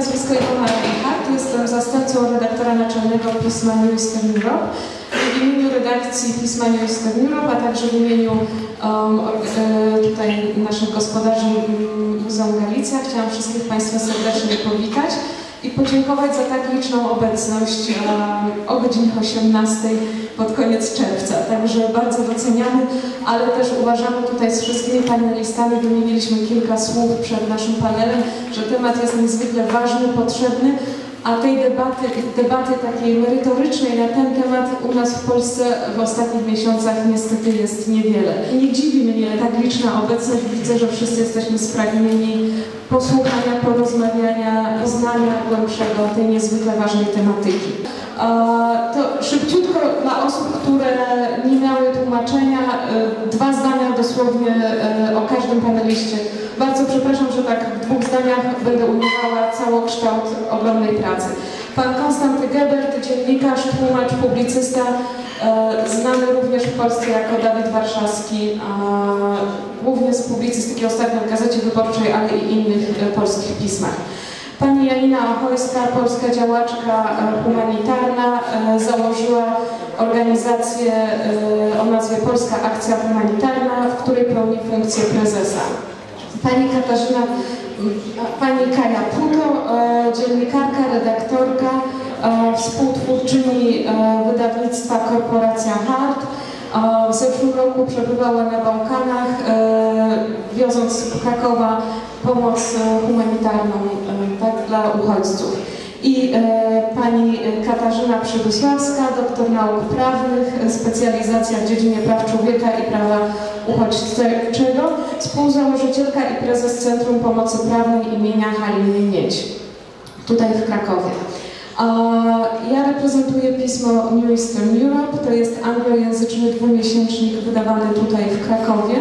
nazwisko Iwona Reinhardt, jestem zastępcą redaktora naczelnego pisma New Eastern Europe. W imieniu redakcji pisma New Eastern Europe, a także w imieniu tutaj naszych gospodarzy Muzeum Galicja chciałam wszystkich Państwa serdecznie powitać i podziękować za tak liczną obecność o godzinie 18 pod koniec czerwca. Także bardzo doceniamy, ale też uważamy tutaj z wszystkimi panelistami, wymieniliśmy kilka słów przed naszym panelem, że temat jest niezwykle ważny, potrzebny, a tej debaty takiej merytorycznej na ten temat u nas w Polsce w ostatnich miesiącach niestety jest niewiele. Nie dziwi mnie tak liczna obecność, widzę, że wszyscy jesteśmy spragnieni posłuchania, porozmawiania, poznania głębszego tej niezwykle ważnej tematyki. To szybciutko dla osób, które nie miały tłumaczenia, 2 zdania dosłownie o każdym paneliście. Bardzo przepraszam, że tak w 2 zdaniach będę ujmowała całokształt ogromnej pracy. Pan Konstanty Gebert, dziennikarz, tłumacz, publicysta, znany również w Polsce jako Dawid Warszawski, głównie z publicystyki ostatnio w Gazecie Wyborczej, ale i innych polskich pismach. Pani Janina Ochojska, polska działaczka humanitarna, założyła organizację o nazwie Polska Akcja Humanitarna, w której pełni funkcję prezesa. Pani Kaja Puto, dziennikarka, redaktorka, współtwórczyni wydawnictwa Korporacja Hart. W zeszłym roku przebywała na Bałkanach, wioząc z Krakowa pomoc humanitarną tak, dla uchodźców. I pani Katarzyna Przybysławska, doktor nauk prawnych, specjalizacja w dziedzinie praw człowieka i prawa uchodźczego, współzałożycielka i prezes Centrum Pomocy Prawnej imienia Haliny Miedź, tutaj w Krakowie. Ja reprezentuję pismo New Eastern Europe, to jest anglojęzyczny dwumiesięcznik wydawany tutaj w Krakowie,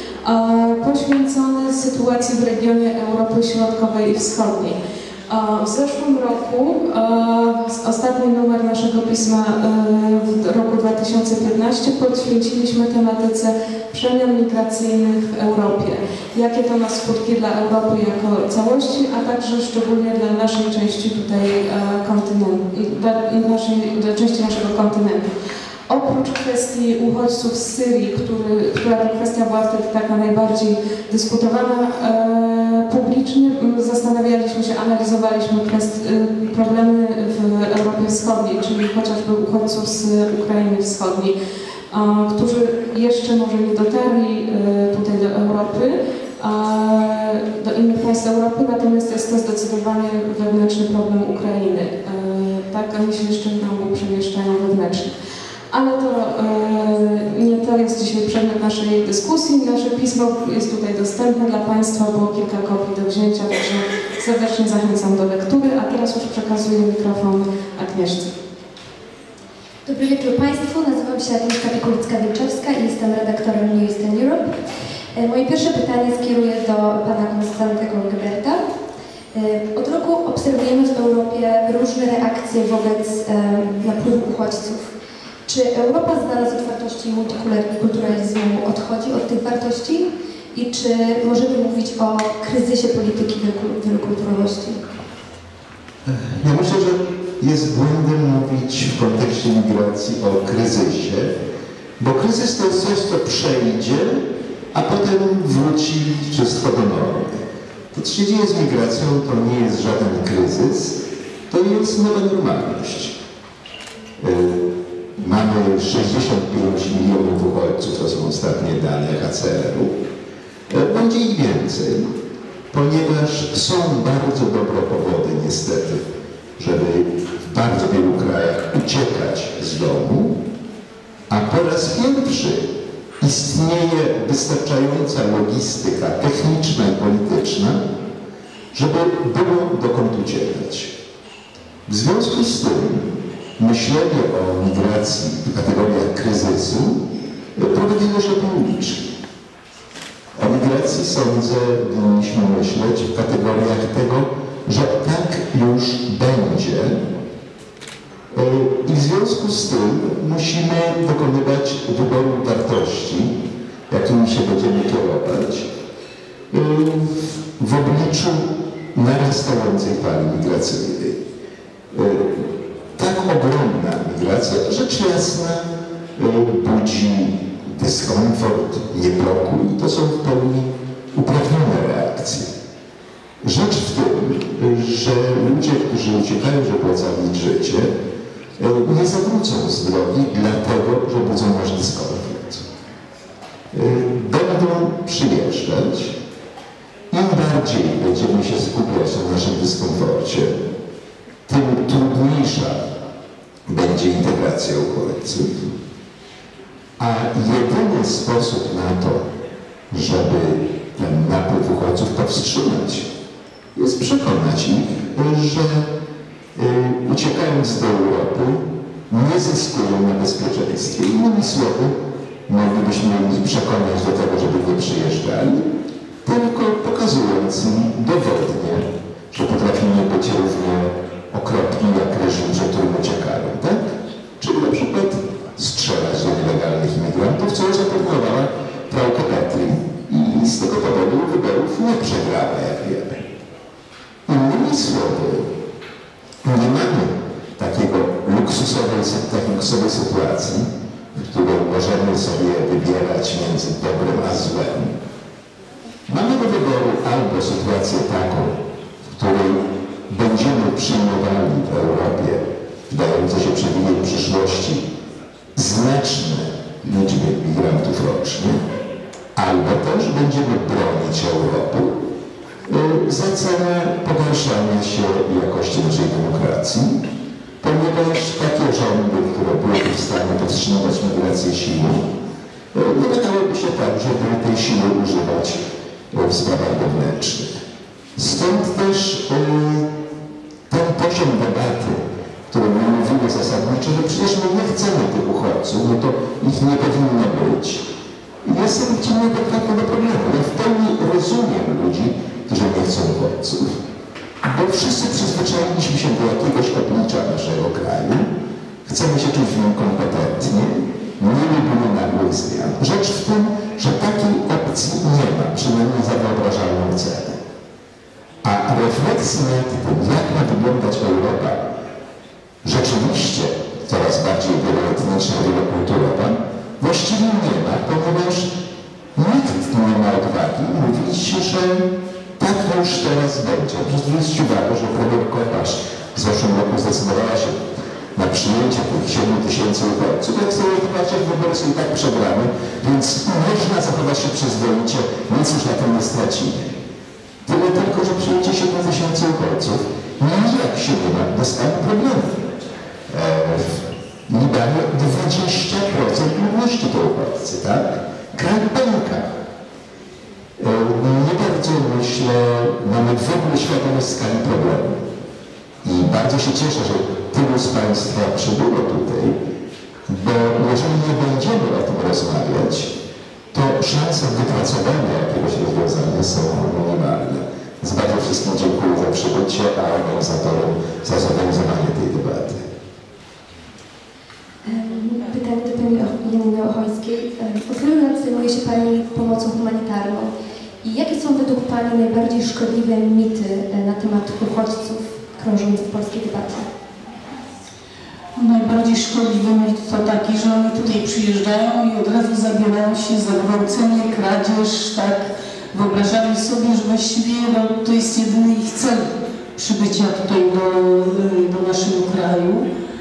poświęcony sytuacji w regionie Europy Środkowej i Wschodniej. W zeszłym roku, ostatni numer naszego pisma w roku 2015 poświęciliśmy tematyce przemian migracyjnych w Europie. Jakie to ma skutki dla Europy jako całości, a także szczególnie dla naszej części tutaj kontynentu, dla części naszego kontynentu. Oprócz kwestii uchodźców z Syrii, która ta kwestia była wtedy taka najbardziej dyskutowana publicznie, zastanawialiśmy się, analizowaliśmy problemy w Europie Wschodniej, czyli chociażby uchodźców z Ukrainy Wschodniej, którzy jeszcze może nie dotarli tutaj do Europy, do innych państw Europy, natomiast jest to zdecydowanie wewnętrzny problem Ukrainy. Tak, oni się jeszcze tam przemieszczają wewnętrznie. Ale to nie to jest dzisiaj przedmiot naszej dyskusji. Nasze pismo jest tutaj dostępne dla Państwa, było kilka kopii do wzięcia, także serdecznie zachęcam do lektury, a teraz już przekazuję mikrofon Agnieszce. Dobry wieczór Państwu, nazywam się Agnieszka Pikulicka-Wilczewska i jestem redaktorem New Eastern Europe. Moje pierwsze pytanie skieruję do pana Konstantego Geberta. Od roku obserwujemy w Europie różne reakcje wobec napływu uchodźców. Czy Europa znana z otwartości i multikulturalizmu odchodzi od tych wartości? I czy możemy mówić o kryzysie polityki wielokulturowości? Ja myślę, że jest błędem mówić w kontekście migracji o kryzysie, bo kryzys to jest coś, co przejdzie, a potem wróci wszystko do normy. To, co się dzieje z migracją, to nie jest żaden kryzys, to jest nowa normalność. Mamy 65 milionów uchodźców, to są ostatnie dane HCR-u. Będzie ich więcej, ponieważ są bardzo dobre powody niestety, żeby w bardzo wielu krajach uciekać z domu, a po raz pierwszy istnieje wystarczająca logistyka techniczna i polityczna, żeby było dokąd uciekać. W związku z tym myślenie o migracji w kategoriach kryzysu prowadzi do logiczki. O migracji sądzę, powinniśmy myśleć w kategoriach tego, że tak już będzie i w związku z tym musimy dokonywać wyboru wartości, jakimi się będziemy kierować w obliczu narastającej fali migracyjnej. Tak ogromna migracja, rzecz jasna, budzi dyskomfort, niepokój i to są w pełni uprawnione reakcje. Rzecz w tym, że ludzie, którzy uciekają, żeby ocalić życie, nie zawrócą z drogi dlatego, że budzą nasz dyskomfort. Będą przyjeżdżać. Im bardziej będziemy się skupiać na naszym dyskomforcie, tym trudniejsza będzie integracja uchodźców. A jedyny sposób na to, żeby ten napływ uchodźców powstrzymać, jest przekonać ich, że uciekając do Europy nie zyskują na bezpieczeństwie. Innymi słowy, moglibyśmy ich przekonać do tego, żeby nie przyjeżdżali, tylko pokazując im dowodnie, że potrafimy być równie okropni jak reżim, przed którym uciekają, tak? Czyli na przykład strzelać do nielegalnych imigrantów, co zaproponowała Frauke Petry i z tego powodu wyborów nie przegrała, jak wiemy. Innymi słowy, nie mamy takiej luksusowej sytuacji, w której możemy sobie wybierać między dobrem a złem. Mamy do wyboru albo sytuację taką, w której będziemy przyjmowali w Europie, wydające się przewidzieć w przyszłości, znaczne liczby migrantów rocznie, albo też będziemy bronić Europy za cenę pogarszania się jakości naszej demokracji, ponieważ takie rządy, które byłyby w stanie powstrzymywać migrację siłą, nie wydawałoby się tak, żeby tej siły używać w sprawach wewnętrznych. Stąd też ten poziom debaty, który my mówimy zasadniczo, że przecież my nie chcemy tych uchodźców, no to ich nie powinno być. Jest absolutnie adekwatny do problemu. Ja w pełni rozumiem ludzi, którzy nie chcą uchodźców, bo wszyscy przyzwyczailiśmy się do jakiegoś oblicza naszego kraju, chcemy się czuć w nim kompetentnie, nie lubimy nagłych zmian. Rzecz w tym, że takiej opcji nie ma, przynajmniej za wyobrażalną cenę. A refleksji nad tym, jak ma wyglądać Europa, rzeczywiście coraz bardziej wieloetniczna, wielokulturowa, właściwie nie ma, ponieważ nikt nie ma odwagi mówić, że tak już teraz będzie. Proszę zwrócić uwagę, że premier Kopacz w zeszłym roku zdecydowała się na przyjęcie tych 7 000 uchodźców. Jak sobie zobaczyć, wybory są i tak przegrane, więc można zachować się przyzwoicie, nic już na tym nie stracimy. Tyle tylko, że przyjęcie 7 000 uchodźców nijak się nie ma do stanu problemu. W Libanie 20% ludności to uchodźcy, tak? Kraj pęka. Nie bardzo, myślę, mamy w ogóle świadomość skali problemu. I bardzo się cieszę, że tylu z Państwa przybyło tutaj, bo jeżeli nie będziemy o tym rozmawiać, to szanse wypracowania jakiegoś rozwiązania są minimalne. Więc bardzo wszystkim dziękuję za przybycie, a organizatorom za zorganizowanie tej debaty. Pytanie do Pani Janiny Ochojskiej. Od wielu lat zajmuje się Pani pomocą humanitarną. I jakie są według Pani najbardziej szkodliwe mity na temat uchodźców krążące w polskiej debacie? Najbardziej szkodliwy mit to taki, że oni tutaj przyjeżdżają i od razu zabierają się za gwałcenie, kradzież, tak? Wyobrażali sobie, że właściwie to jest jedyny ich cel przybycia tutaj do naszego kraju.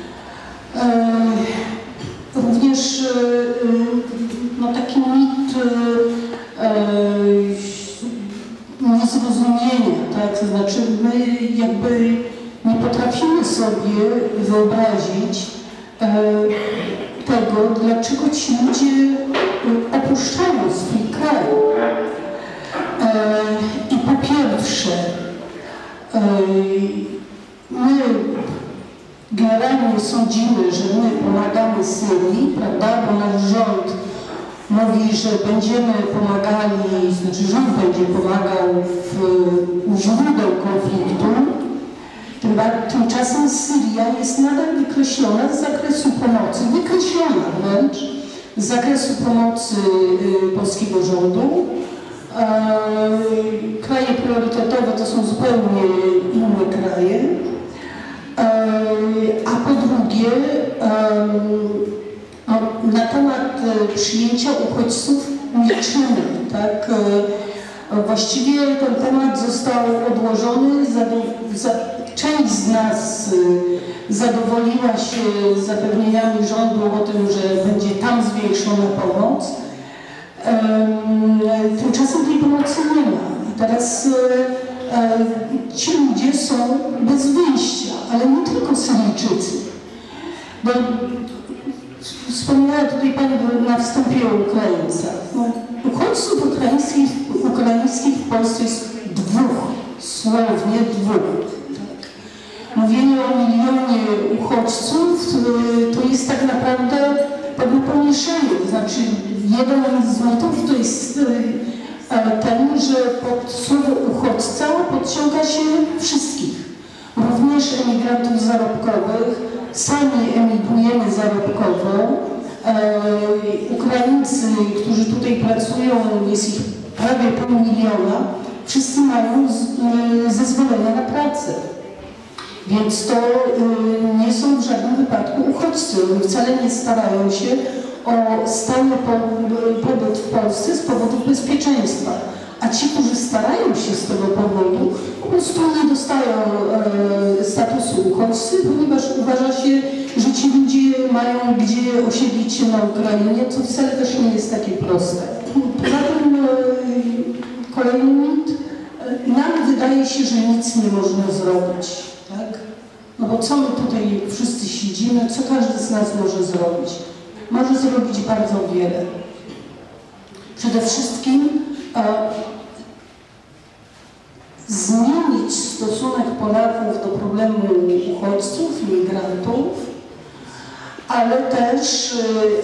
Również taki mit niezrozumienia, tak? To znaczy my jakby nie potrafimy sobie wyobrazić tego, dlaczego ci ludzie opuszczają swój kraj. I po pierwsze, my generalnie sądzimy, że my pomagamy Syrii, prawda, bo nasz rząd mówi, że będziemy pomagali, znaczy rząd będzie pomagał u źródeł konfliktu. Tymczasem Syria jest nadal wykreślona z zakresu pomocy, wykreślona wręcz z zakresu pomocy polskiego rządu. Kraje priorytetowe to są zupełnie inne kraje. A po drugie, na temat przyjęcia uchodźców milczymy, tak? Właściwie ten temat został odłożony, część z nas zadowoliła się zapewnieniami rządu o tym, że będzie tam zwiększona pomoc. Tymczasem tej pomocy nie ma. I teraz ci ludzie są bez wyjścia, ale nie tylko Syryjczycy. Bo wspomniała tutaj Pani na wstępie o Ukraińcach. No, uchodźców ukraińskich w Polsce jest dwóch, słownie dwóch. Mówienie o milionie uchodźców to jest tak naprawdę pewne pomieszanie. To znaczy jeden z mitów to jest ten, że pod słowo uchodźca podciąga się wszystkich, również emigrantów zarobkowych. Sami emigrujemy zarobkowo. Ukraińcy, którzy tutaj pracują, jest ich prawie 500 000, wszyscy mają zezwolenia na pracę. Więc to nie są w żadnym wypadku uchodźcy. Oni wcale nie starają się o stały pobyt w Polsce z powodów bezpieczeństwa. A ci, którzy starają się z tego powodu, po prostu nie dostają statusu uchodźcy, ponieważ uważa się, że ci ludzie mają gdzie osiedlić się na Ukrainie, co wcale też nie jest takie proste. Poza tym kolejny mit. Nam wydaje się, że nic nie można zrobić. Tak? No bo co my tutaj wszyscy siedzimy, co każdy z nas może zrobić? Może zrobić bardzo wiele. Przede wszystkim zmienić stosunek Polaków do problemu uchodźców, migrantów, ale też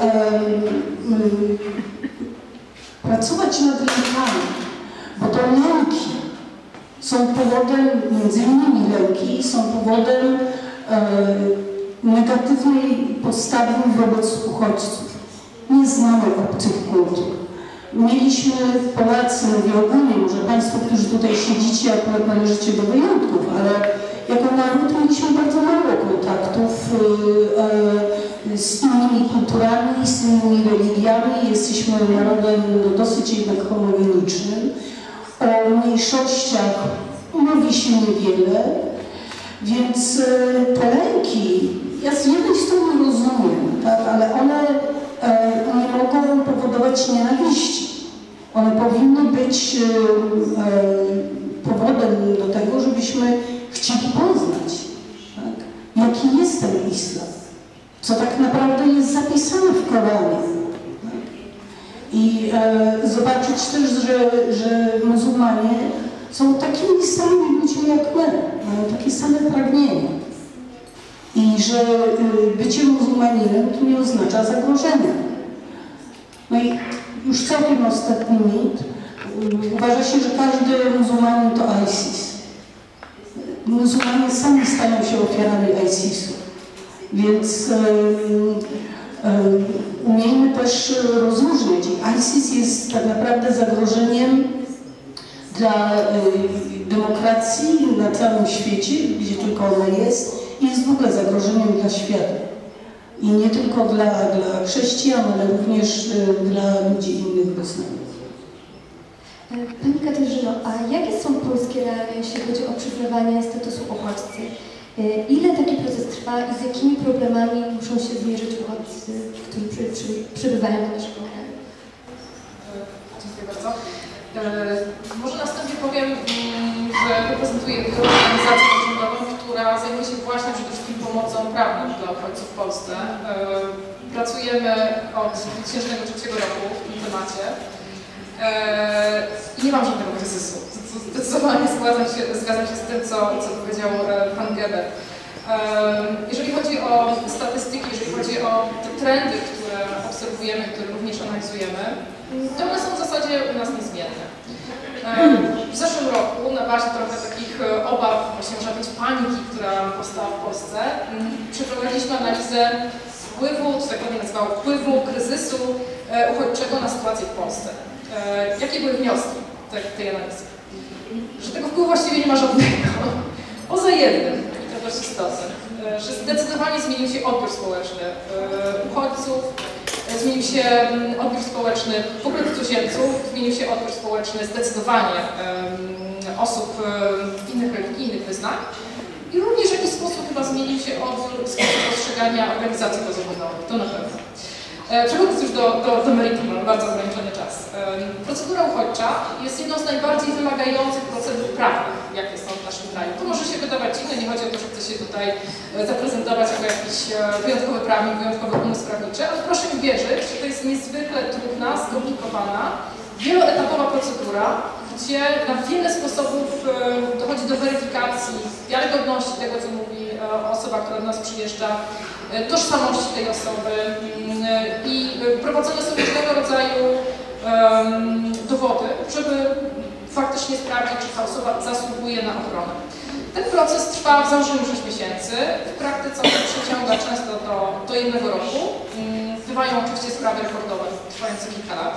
pracować nad lękami, bo to lęki są powodem, między innymi lęki, są powodem negatywnej postawy wobec uchodźców. Nie znamy obcych kultur. Mieliśmy, Polacy, mówię ogólnie, może Państwo, którzy tutaj siedzicie, akurat należycie do wyjątków, ale jako naród mieliśmy bardzo mało kontaktów z innymi kulturami, z innymi religiami. Jesteśmy narodem dosyć jednak homogenicznym. O mniejszościach mówi się niewiele, więc te lęki, ja z jednej strony rozumiem, tak, ale one nie mogą powodować nienawiści. One powinny być powodem do tego, żebyśmy chcieli poznać, tak, jaki jest ten islam, co tak naprawdę jest zapisane w Koranie. I zobaczyć też, że muzułmanie są takimi samymi ludźmi jak my, mają takie same pragnienia. I że bycie muzułmaninem to nie oznacza zagrożenia. No i już całkiem ostatni mit. Uważa się, że każdy muzułmanin to ISIS. Muzułmanie sami stają się ofiarami ISIS-u. Więc umiejmy też rozróżniać. ISIS jest tak naprawdę zagrożeniem dla demokracji na całym świecie, gdzie tylko ona jest, i jest w ogóle zagrożeniem dla świata. I nie tylko dla chrześcijan, ale również dla ludzi innych wyznaniów. Pani Katarzyno, a jakie są polskie realia, jeśli chodzi o przyznawanie statusu uchodźcy? Ile taki proces trwa i z jakimi problemami muszą się zmierzyć uchodźcy, którzy przybywają do naszego kraju? Dziękuję bardzo. Może na wstępie powiem, że reprezentuję organizację pozarządową, która zajmuje się właśnie przede wszystkim pomocą prawną dla uchodźców w Polsce. Pracujemy od 2003 roku w tym temacie i nie mam żadnego kryzysu. Zdecydowanie zgadzam się z tym, co powiedział pan Geber. Jeżeli chodzi o statystyki, jeżeli chodzi o te trendy, które obserwujemy, które również analizujemy, to one są w zasadzie u nas niezmienne. W zeszłym roku, na bazie trochę takich obaw, właśnie można powiedzieć paniki, która powstała w Polsce, przeprowadziliśmy analizę wpływu, czy tak ładnie nazywało, wpływu kryzysu uchodźczego na sytuację w Polsce. Jakie były wnioski? tej analizy. Że tego wpływu właściwie nie ma żadnego. Poza jednym, i to dość istotne, że zdecydowanie zmienił się odbiór społeczny uchodźców, zmienił się odbiór społeczny w ogóle cudzoziemców, zmienił się odbiór społeczny zdecydowanie osób innych religii, innych wyznań. I również w jakiś sposób chyba zmienił się odbiór, sposób postrzegania organizacji pozarządowych, to na pewno. Przechodząc już do meritum, mam bardzo ograniczony czas. Procedura uchodźcza jest jedną z najbardziej wymagających procedur prawnych, jakie są w naszym kraju. To może się wydawać dziwne, nie chodzi o to, że chcę się tutaj zaprezentować jako jakiś wyjątkowy prawnik, wyjątkowy umysł prawniczy, ale proszę mi wierzyć, że to jest niezwykle trudna, skomplikowana, wieloetapowa procedura, gdzie na wiele sposobów dochodzi do weryfikacji wiarygodności tego, co mówi osoba, która do nas przyjeżdża, tożsamości tej osoby i prowadzone są różnego rodzaju dowody, żeby faktycznie sprawdzić, czy ta osoba zasługuje na ochronę. Ten proces trwa w założeniu 6 miesięcy, w praktyce on przeciąga często do 1 roku. Bywają oczywiście sprawy rekordowe, trwające kilka lat.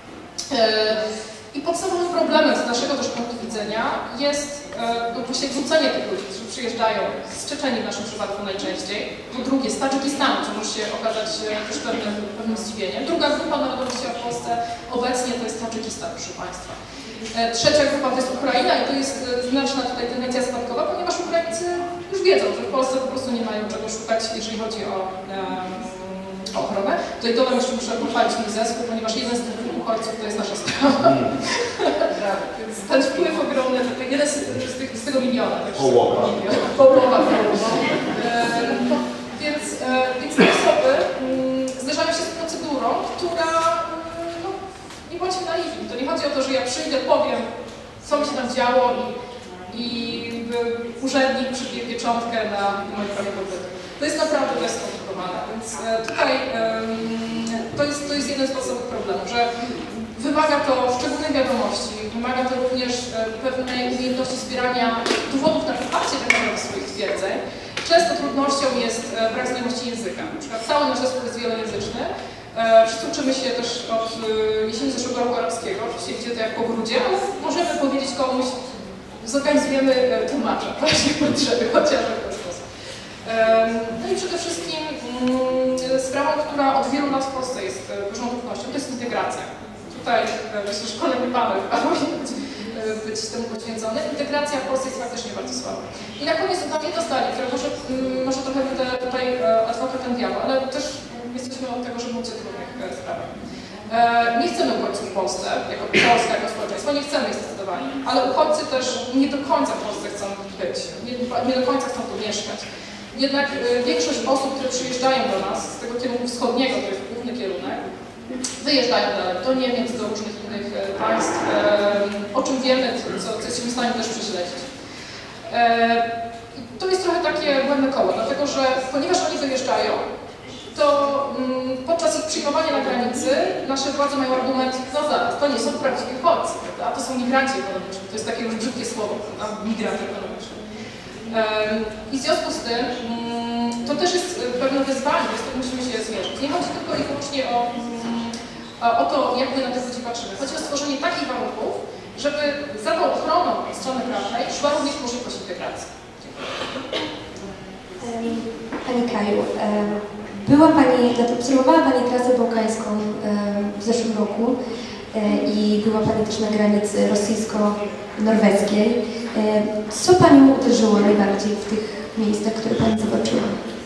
I podstawowym problemem z naszego też punktu widzenia jest właśnie wrzucenie tych ludzi, którzy przyjeżdżają z Czeczenii w naszym przypadku najczęściej, po drugie z Tadżykistanu, co może się okazać też pewnym zdziwieniem. Druga grupa narodowości w Polsce obecnie to jest Tadżykistan, proszę Państwa. Trzecia grupa to jest Ukraina i to jest znaczna tutaj tendencja spadkowa, ponieważ Ukraińcy już wiedzą, że w Polsce po prostu nie mają czego szukać, jeżeli chodzi o ochronę. Tutaj dodam jeszcze, muszę pochwalić mój zespół, ponieważ jeden z tych uchodźców to jest nasza sprawa. Więc ten wpływ ogromny, jeden z tego miliona. Połowa. Więc te osoby zderzają się z procedurą, która, no, nie bądźmy naiwni. To nie chodzi o to, że ja przyjdę, powiem, co mi się tam działo i urzędnik przybije pieczątkę na moje prawie pobytu. To jest naprawdę dość skomplikowane, więc tutaj to jest jeden z podstawowych problemów, że wymaga to szczególnej wiadomości, wymaga to również pewnej umiejętności zbierania dowodów na poparcie tak naprawdę swoich twierdzeń. Często trudnością jest brak znajomości języka. Na przykład cały nasz zespół jest wielojęzyczny. Wszyscy uczymy się też od jesieni zeszłego roku arabskiego, oczywiście idzie to jak po grudzie, ale możemy powiedzieć komuś, zorganizujemy tłumacza, właśnie potrzeby, chociażby w ten sposób. No i przede wszystkim sprawą, która od wielu lat w Polsce jest dużą trudnością, to jest integracja. Tutaj myślę, że kolejny panel powinien być temu poświęcony. Integracja w Polsce jest faktycznie bardzo słaba. I na koniec dodam jedno zdanie, które może trochę będę tutaj adwokatem diabła, ale też jesteśmy od tego, że mówić o trudnych sprawach. Nie chcemy uchodźców w Polsce, jako Polska, jako społeczeństwo, nie chcemy ich zdecydowanie, ale uchodźcy też nie do końca w Polsce chcą być, nie do końca chcą tu mieszkać. Jednak większość osób, które przyjeżdżają do nas z tego kierunku wschodniego, to jest główny kierunek, wyjeżdżają dalej do Niemiec, do różnych innych państw, o czym wiemy, co jesteśmy w stanie też prześledzić. To jest trochę takie błędne koło, dlatego że ponieważ oni wyjeżdżają, to podczas ich przyjmowania na granicy nasze władze mają argument, no zaraz, to nie są prawdziwi uchodźcy, a to są migranci ekonomiczni. To jest takie już brzydkie słowo, migrant ekonomiczny. I w związku z tym to też jest pewne wyzwanie, z którym musimy się zmierzyć. Nie chodzi tylko i wyłącznie o to, jak my na te ludzi patrzymy. Chodzi o stworzenie takich warunków, żeby za tą ochroną strony prawnej szła również możliwość integracji. Pani Kaju, obserwowała Pani trasę bałkańską w zeszłym roku i była Pani też na granicy rosyjsko-norweskiej. Co Panią uderzyło najbardziej w tych miejscach, które Pani zobaczyła?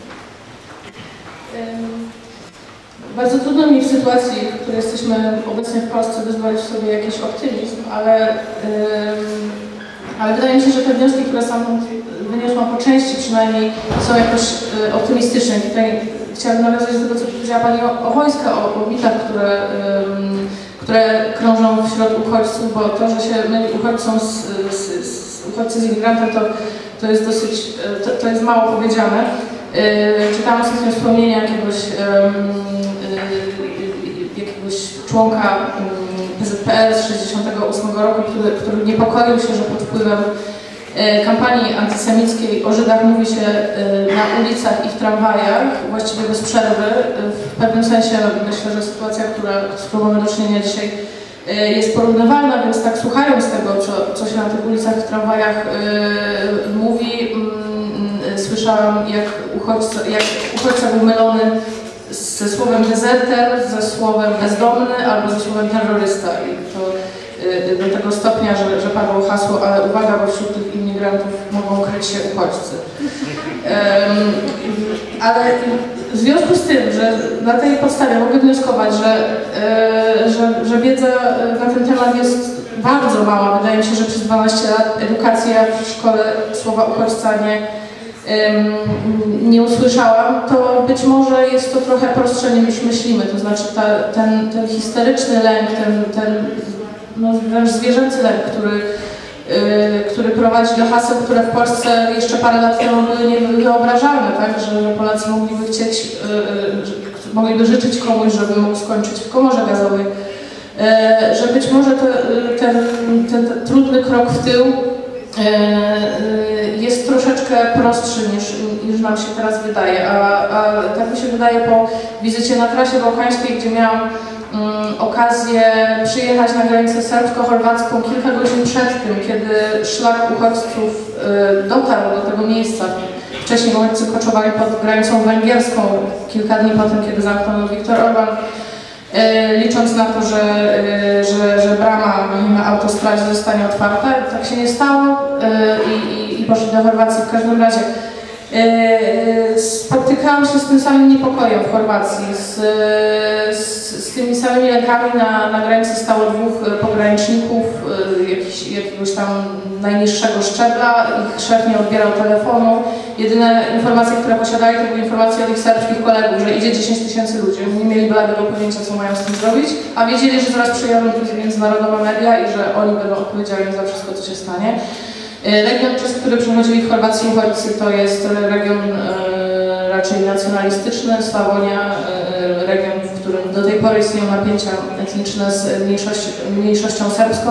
Bardzo trudno mi w sytuacji, w której jesteśmy obecnie w Polsce, wyzwolić sobie jakiś optymizm, ale wydaje mi się, że te wnioski, które sam wyniosłam po części przynajmniej, są jakoś optymistyczne. Tutaj chciałabym nawiązać do tego, co powiedziała Pani o wojskach, o mitach, które krążą wśród uchodźców, bo to, że się myli uchodźcy z imigrantem, to jest dosyć, to jest mało powiedziane. Czytałam ostatnio wspomnienia jakiegoś członka PZPR z 1968 roku, który niepokoił się, że pod wpływem kampanii antysemickiej o Żydach mówi się na ulicach i w tramwajach, właściwie bez przerwy. W pewnym sensie myślę, że sytuacja, z którą mamy do czynienia dzisiaj, jest porównywalna, więc tak słuchając tego, co się na tych ulicach, w tramwajach mówi, słyszałam, jak uchodźca był mylony ze słowem dezerter, ze słowem bezdomny albo ze słowem terrorysta. I to do tego stopnia, że padło hasło, ale uwaga, bo wśród tych imigrantów mogą kryć się uchodźcy. Ale w związku z tym, że na tej podstawie mogę wnioskować, że wiedza na ten temat jest bardzo mała. Wydaje mi się, że przez 12 lat edukacja w szkole słowa uchodźca nie usłyszałam, to być może jest to trochę prostsze niż myślimy. To znaczy ten histeryczny lęk, ten wręcz zwierzęcy lęk, który prowadzi do haseł, które w Polsce jeszcze parę lat temu były niewyobrażalne, tak? Że Polacy mogliby życzyć komuś, żeby mógł skończyć w komorze gazowej. Że być może ten trudny krok w tył jest troszeczkę prostszy niż nam się teraz wydaje, a tak mi się wydaje po wizycie na trasie bałkańskiej, gdzie miałam okazję przyjechać na granicę serbsko-chorwacką kilka godzin przed tym, kiedy szlak uchodźców dotarł do tego miejsca. Wcześniej uchodźcy koczowali pod granicą węgierską, kilka dni po tym, kiedy zamknął Viktor Orban, licząc na to, że brama na autostradzie zostanie otwarta. Tak się nie stało i poszli do Chorwacji. W każdym razie spotykałam się z tym samym niepokojem w Chorwacji, z tymi samymi lękami. Na granicy stało 2 pograniczników, jakiegoś tam najniższego szczebla. Ich szef nie odbierał telefonu. Jedyne informacje, które posiadali, to były informacje od ich serbskich kolegów, że idzie 10 000 ludzi. Nie mieli bladego pojęcia, co mają z tym zrobić, a wiedzieli, że zaraz przyjadą tu międzynarodowe media i że oni będą odpowiedzialni za wszystko, co się stanie. Region, przez który przechodzili w Chorwacji uchodźcy, to jest region raczej nacjonalistyczny, Sławonia, region, w którym do tej pory istnieją napięcia etniczne z mniejszością serbską.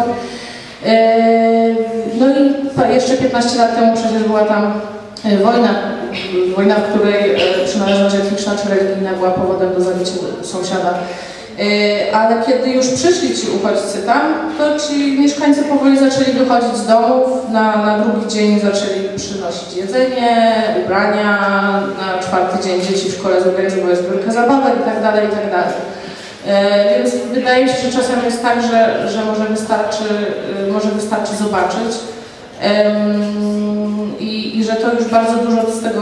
No i jeszcze 15 lat temu przecież była tam wojna, w której przynależność etniczna czy religijna była powodem do zabicia sąsiada. Ale kiedy już przyszli ci uchodźcy tam, to ci mieszkańcy powoli zaczęli wychodzić z domów, na drugi dzień zaczęli przynosić jedzenie, ubrania, na 4. dzień dzieci w szkole zorganizowały zbiórkę zabawek itd. Więc wydaje mi się, że czasem jest tak, że może wystarczy zobaczyć. I że to już bardzo dużo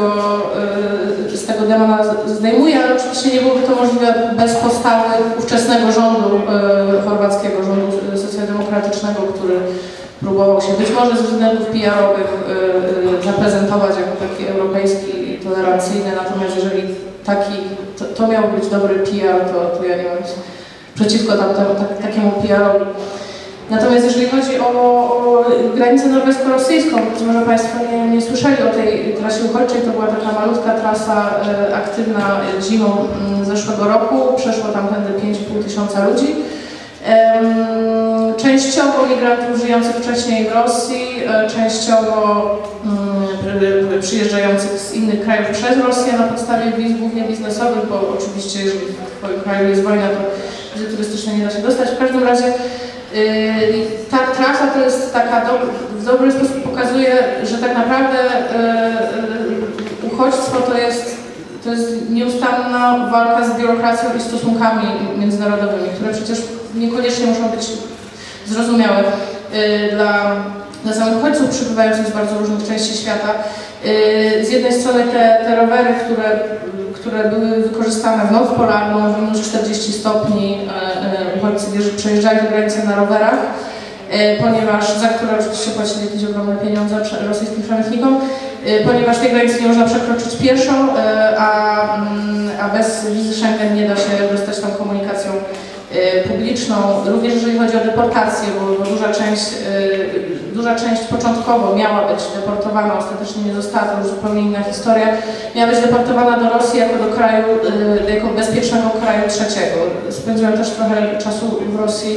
z tego demona zdejmuje, ale oczywiście nie byłoby to możliwe bez postawy ówczesnego rządu chorwackiego, rządu socjaldemokratycznego, który próbował się być może ze względów PR-owych zaprezentować jako taki europejski i tolerancyjny, natomiast jeżeli to miał być dobry PR, to ja nie mam nic przeciwko takiemu PR-owi. Natomiast jeżeli chodzi o granicę norwesko-rosyjską, to może Państwo nie słyszeli o tej trasie uchodźczej, to była taka malutka trasa aktywna zimą zeszłego roku, przeszło tam tędy 5,5 tysiąca ludzi. Częściowo migrantów żyjących wcześniej w Rosji, częściowo przyjeżdżających z innych krajów przez Rosję na podstawie wiz głównie biznesowych, bo oczywiście jeżeli w Twoim kraju jest wojna, to wizy turystyczne nie da się dostać. W każdym razie ta trasa to jest taka, w dobry sposób pokazuje, że tak naprawdę uchodźstwo to jest nieustanna walka z biurokracją i stosunkami międzynarodowymi, które przecież niekoniecznie muszą być zrozumiałe dla samych uchodźców przybywających z bardzo różnych części świata. Z jednej strony te rowery, które były wykorzystane w noc polarną, w minus 40 stopni, uchodźcy przejeżdżali do granicy na rowerach, za które oczywiście płacili jakieś ogromne pieniądze rosyjskim przemytnikom, ponieważ tej granicy nie można przekroczyć pieszo, a bez wizy Schengen nie da się dostać tam komunikacją publiczną. Również jeżeli chodzi o deportację, bo duża część początkowo miała być deportowana, ostatecznie nie została, to już zupełnie inna historia, miała być deportowana do Rosji jako bezpiecznego kraju trzeciego. Spędziłam też trochę czasu w Rosji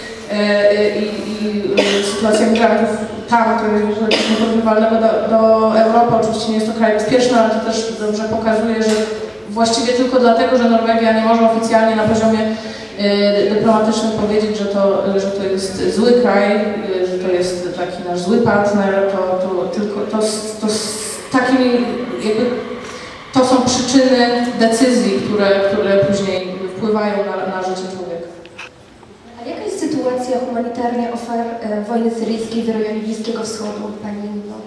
i sytuacja migrantów tam, to jest nieporównywalnego do Europy. Oczywiście nie jest to kraj bezpieczny, ale to też dobrze pokazuje, że właściwie tylko dlatego, że Norwegia nie może oficjalnie na poziomie dyplomatycznym powiedzieć, że to jest zły kraj, że to jest taki nasz zły partner, to są przyczyny decyzji, które później wpływają na życie człowieka. A jaka jest sytuacja humanitarna ofiar wojny syryjskiej w rejonie Bliskiego Wschodu, Pani Nino?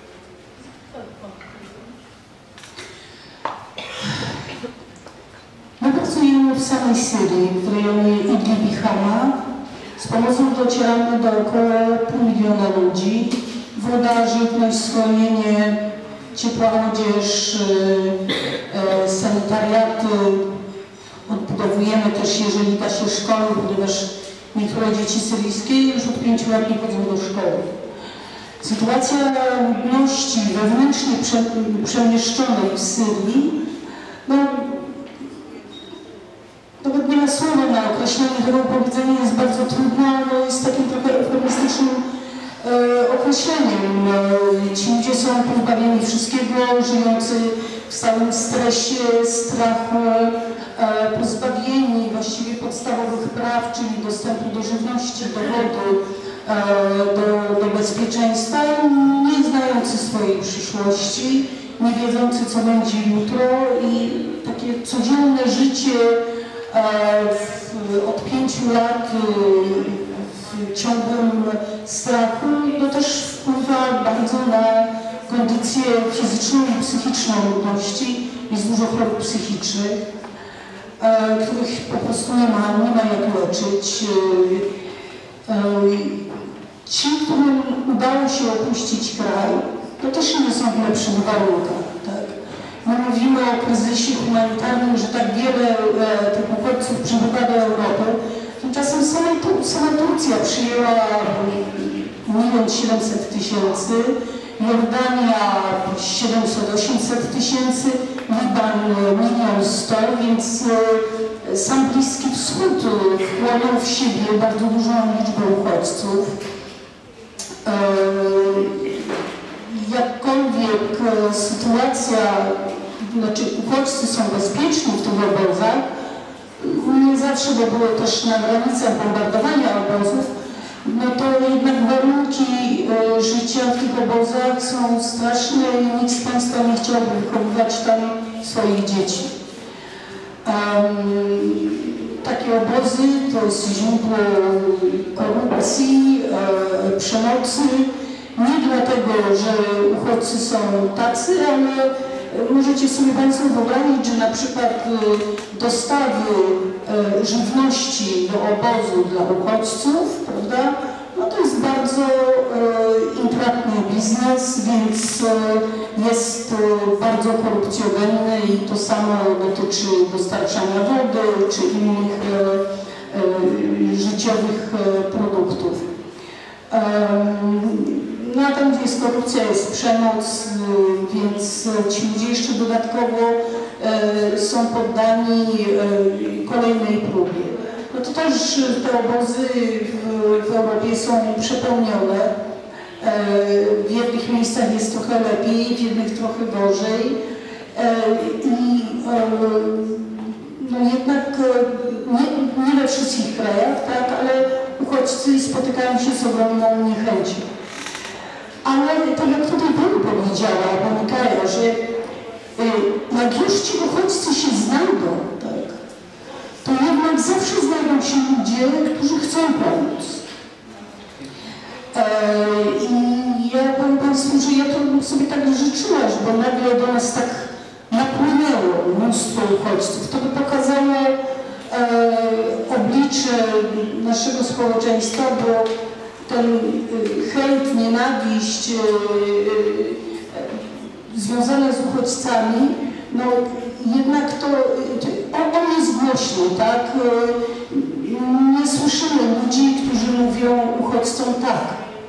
My pracujemy w samej Syrii, w rejonie Idlib i Hama. Z pomocą docieramy do około 500 000 ludzi. Woda, żywność, schronienie, ciepła odzież, sanitariaty. Odbudowujemy też, jeżeli da się, szkoły, ponieważ niektóre dzieci syryjskie już od 5 lat nie chodzą do szkoły. Sytuacja ludności wewnętrznie przemieszczonej w Syrii, nawet nie ma słowa na określenie tego powiedzenia, jest bardzo trudne, ale jest takim trochę eufemistycznym określeniem. Ci ludzie są pozbawieni wszystkiego, żyjący w stałym stresie, strachu, pozbawieni właściwie podstawowych praw, czyli dostępu do żywności, do wody, do bezpieczeństwa, nie znający swojej przyszłości, nie wiedzący, co będzie jutro, i takie codzienne życie od 5 lat w ciągłym strachu, to też wpływa bardzo na kondycję fizyczną i psychiczną ludności. Jest dużo chorób psychicznych, których po prostu nie ma jak leczyć. Ci, którym udało się opuścić kraj, to też nie są w lepszych warunkach. Tak? My mówimy o kryzysie humanitarnym, że tak wiele tych uchodźców przybywa do Europy. Tymczasem sama Turcja przyjęła 1 700 000, Jordania 700–800 tysięcy, Liban 1 100 000, więc sam Bliski Wschód wchłonął w siebie bardzo dużą liczbę uchodźców. Jakkolwiek sytuacja, znaczy uchodźcy są bezpieczni w tych obozach, nie zawsze, bo było też na granicach bombardowania obozów, no to jednak warunki życia w tych obozach są straszne i nikt z Państwa nie chciałby wychowywać tam swoich dzieci. Takie obozy to jest źródło korupcji, przemocy. Nie dlatego, że uchodźcy są tacy, ale możecie sobie Państwo wyobrazić, że na przykład dostawy żywności do obozu dla uchodźców, prawda? No to jest bardzo intratny biznes, więc jest bardzo korupcjogenny i to samo dotyczy dostarczania wody czy innych życiowych produktów. No a tam, gdzie jest korupcja, jest przemoc, więc ci ludzie jeszcze dodatkowo są poddani kolejnej próbie. No to też te obozy w Europie są przepełnione. W jednych miejscach jest trochę lepiej, w jednych trochę gorzej. I no jednak nie we wszystkich krajach, tak, ale uchodźcy spotykają się z ogromną niechęcią. Ale tak jak tutaj Pani powiedziała, Pani Kaja, że jak już ci uchodźcy się znajdą, tak, to jednak zawsze znajdą się ludzie, którzy chcą pomóc. I ja powiem Państwu, że ja to bym sobie tak życzyła, żeby nagle do nas tak napłynęło mnóstwo uchodźców. To by pokazało oblicze naszego społeczeństwa, bo ten hejt, nienawiść związane z uchodźcami, no jednak to on jest głośny, tak? Nie słyszymy ludzi, którzy mówią uchodźcom tak.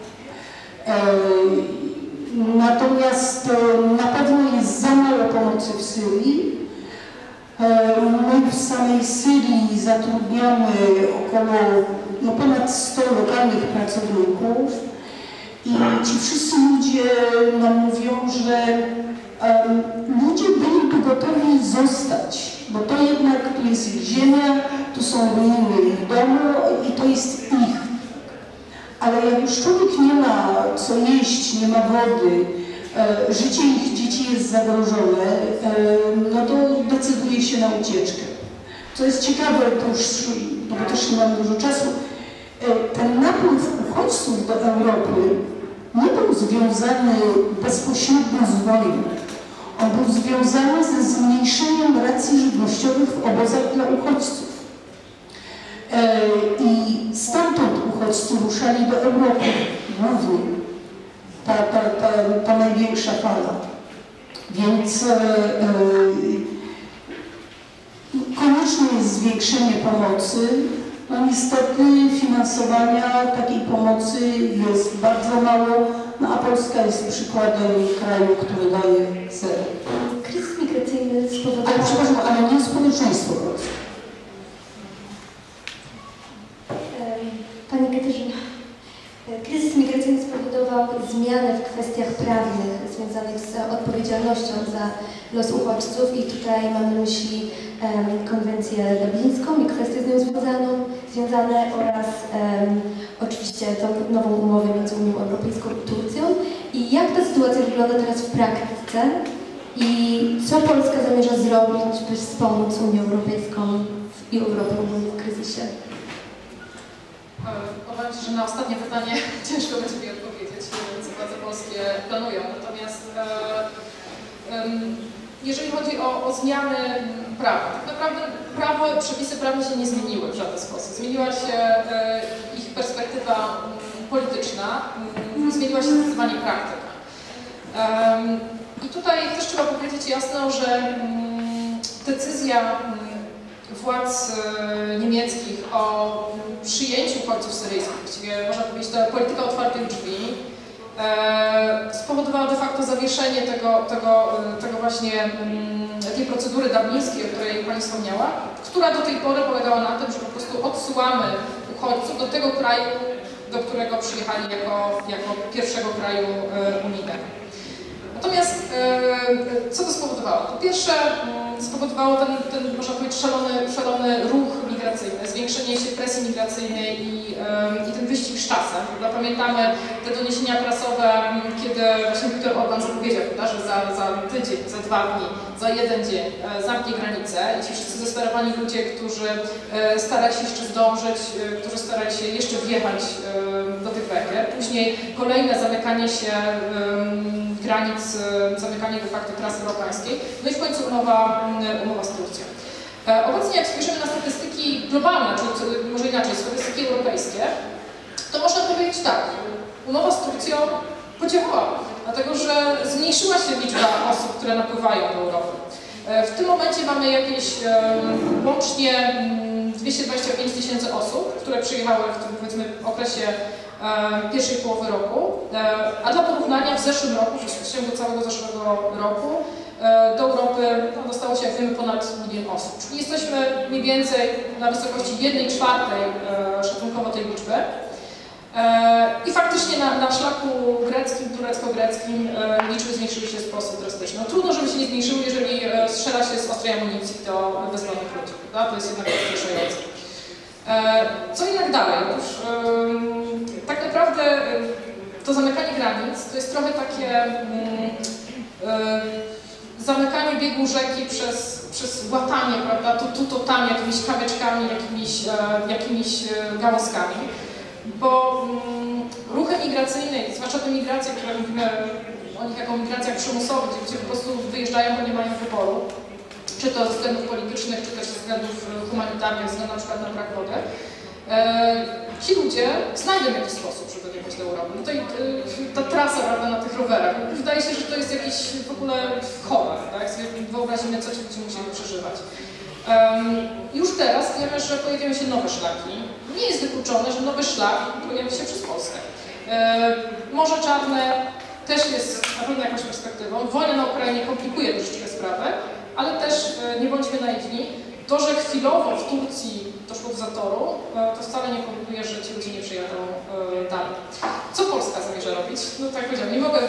Natomiast na pewno jest za mało pomocy w Syrii. My w samej Syrii zatrudniamy około ponad 100 lokalnych pracowników i ci wszyscy ludzie nam mówią, że ludzie byliby gotowi zostać, bo to jednak tu jest ich ziemia, tu są ruiny ich domu i to jest ich. Ale jak już człowiek nie ma co jeść, nie ma wody, życie ich dzieci jest zagrożone, no to decyduje się na ucieczkę. Co jest ciekawe, to już, bo też nie mam dużo czasu, ten napływ uchodźców do Europy nie był związany bezpośrednio z wojną. On był związany ze zmniejszeniem racji żywnościowych w obozach dla uchodźców. I stamtąd uchodźcy ruszali do Europy głównie. Ta największa fala. Więc konieczne jest zwiększenie pomocy. No niestety finansowania takiej pomocy jest bardzo mało, no a Polska jest przykładem kraju, który daje zero. Kryzys migracyjny spowodował... Ale przepraszam, ale nie społeczeństwo polskie. Pani Katarzyna, kryzys migracyjny spowodował zmiany w kwestiach prawnych związanych z odpowiedzialnością za los uchodźców i tutaj mamy na myśli konwencję dublińską i kwestie z nią związane oraz oczywiście tą nową umowę między Unią Europejską i Turcją. I jak ta sytuacja wygląda teraz w praktyce i co Polska zamierza zrobić, by wspomóc Unię Europejską i Europę w kryzysie? Obawiam się, że na ostatnie pytanie ciężko będzie mi odpowiedzieć, co władze polskie planują. Natomiast jeżeli chodzi o zmiany prawa, tak naprawdę przepisy prawne się nie zmieniły w żaden sposób. Zmieniła się ich perspektywa polityczna, zmieniła się zdecydowanie praktyka. I tutaj też trzeba powiedzieć jasno, że decyzja władz niemieckich o przyjęciu uchodźców syryjskich, właściwie można powiedzieć, ta polityka otwartych drzwi, spowodowała de facto zawieszenie tego właśnie tej procedury dublińskiej, o której Pani wspomniała, która do tej pory polegała na tym, że po prostu odsyłamy uchodźców do tego kraju, do którego przyjechali jako pierwszego kraju unijnego. Natomiast co to spowodowało? Po pierwsze spowodowało ten można powiedzieć, szalony ruch migracyjny, zwiększenie się presji migracyjnej i ten wyścig z czasem. Pamiętamy te doniesienia prasowe, kiedy właśnie Viktor Orbán zapowiedział, że za tydzień, za 2 dni, za 1 dzień zamknie granicę i ci wszyscy zdesperowani ludzie, którzy starali się jeszcze zdążyć, którzy starali się jeszcze wjechać do tych Węgier. Później kolejne zamykanie się granic, zamykanie de facto trasy bałkańskiej, no i w końcu umowa z Turcją. Obecnie jak spojrzymy na statystyki globalne, czy może inaczej, statystyki europejskie, to można powiedzieć tak, umowa z Turcją podziałała, dlatego że zmniejszyła się liczba osób, które napływają do Europy. W tym momencie mamy jakieś łącznie 225 000 osób, które przyjechały w tym, powiedzmy, okresie pierwszej połowy roku, a dla porównania w zeszłym roku, w ciągu całego zeszłego roku, do Europy dostało się, jak wiemy, ponad 1 000 000 osób. Czyli jesteśmy mniej więcej na wysokości 1/4 szacunkowo tej liczby. I faktycznie na szlaku greckim, turecko-greckim liczby zmniejszyły się w sposób drastyczny. No, trudno, żeby się nie zmniejszyły, jeżeli strzela się z ostrej amunicji do bezbronnych ludzi, prawda? To jest jednak rozpraszające. Co i jak dalej? Otóż tak naprawdę to zamykanie granic to jest trochę takie zamykanie biegu rzeki przez łatanie, prawda? To tam jakimiś kamyczkami, jakimiś gałązkami. Bo ruchy migracyjne, zwłaszcza te migracje, które mówimy o nich jako migracjach przymusowych, gdzie po prostu wyjeżdżają, bo nie mają wyboru, czy to ze względów politycznych, czy też ze względów humanitarnych, ze względu na przykład na brak wody, ci ludzie znajdą jakiś sposób, żeby wjechać do Europy. No to ta trasa, prawda, na tych rowerach, wydaje się, że to jest jakieś w ogóle chore, tak? Wyobrazimy, co ci ludzie musieli przeżywać. Już teraz wiemy, że pojawiają się nowe szlaki. Nie jest wykluczone, że nowy szlak pojawi się przez Polskę. Morze Czarne też jest na pewno jakąś perspektywą. Wojna na Ukrainie komplikuje troszeczkę sprawę, ale też nie bądźmy naiwni. To, że chwilowo w Turcji doszło do zatoru, to wcale nie powoduje, że ci ludzie nie przyjadą dalej. Co Polska zamierza robić? No tak jak powiedziałam, nie mogę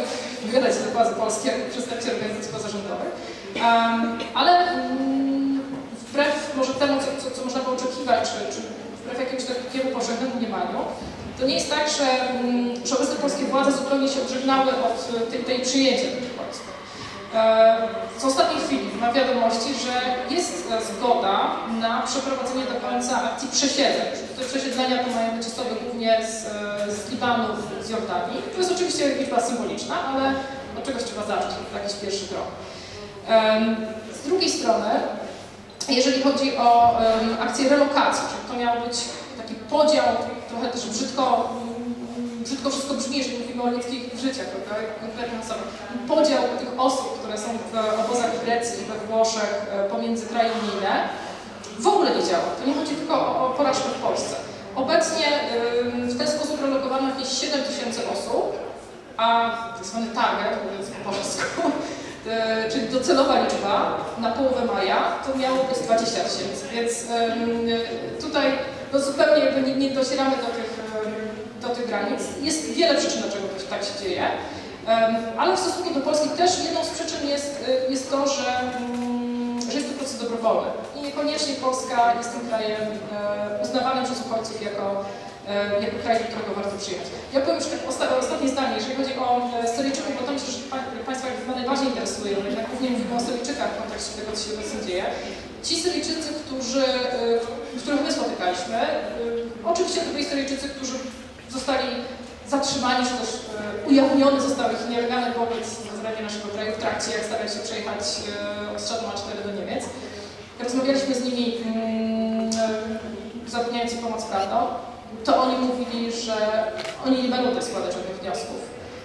wybierać do władzy polskiej jako przedstawiciel organizacji pozarządowych. Ale wbrew może temu, co można by oczekiwać, czy wbrew jakiemuś takiemu powszechnemu mniemaniu, to nie jest tak, że obecne polskie władze zupełnie się odżegnały od tej przyjęcia tych uchodźców. W ostatniej chwili ma wiadomości, że jest zgoda na przeprowadzenie do końca akcji przesiedleń. Te przesiedlenia to mają być osoby głównie z Libanu, z Jordanii. To jest oczywiście liczba symboliczna, ale od czegoś trzeba zacząć, jakiś pierwszy krok. Z drugiej strony, jeżeli chodzi o akcję relokacji, czyli to miał być taki podział, trochę też brzydko wszystko brzmi, jeżeli mówimy o ludzkich życiach, prawda, konkretnych osobach. Podział tych osób, które są w obozach w Grecji i we Włoszech pomiędzy kraje unijne w ogóle nie działa. To nie chodzi tylko o porażkę w Polsce. Obecnie w ten sposób relokowano jakieś 7 000 osób, a tak zwany target, mówiąc po polsku, czyli docelowa liczba na połowę maja, to miało być 20 000, więc tutaj no zupełnie jakby nie docieramy do tych granic. Jest wiele przyczyn, dlaczego tak się dzieje, ale w stosunku do Polski też jedną z przyczyn jest to, że jest to proces dobrowolny i niekoniecznie Polska jest tym krajem uznawanym przez uchodźców jako kraj, do którego warto przyjechać. Ja powiem już tak ostatnie zdanie, jeżeli chodzi o Syryjczyków, bo to myślę, że Państwa chyba najbardziej interesuje, jednak głównie mówimy o Syryjczykach w kontekście tego, co się obecnie dzieje. Ci Syryjczycy, których my spotykaliśmy, oczywiście to byli Syryjczycy, którzy zostali zatrzymani, czy też ujawnione zostały ich nielegalny wobec na naszego kraju w trakcie, jak starali się przejechać od Strzatu A4 do Niemiec. Rozmawialiśmy z nimi, zapewniając im pomoc prawną. To oni mówili, że oni nie będą tutaj składać żadnych wniosków.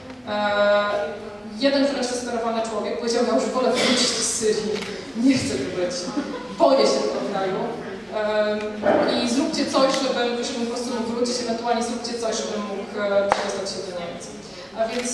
Jeden wręcz zdesperowany człowiek powiedział, ja już wolę wrócić do Syrii, nie chcę tu być, boję się tego kraju i zróbcie coś, żebym po prostu mógł wrócić, ewentualnie zróbcie coś, żebym mógł przedostać się do Niemiec. A więc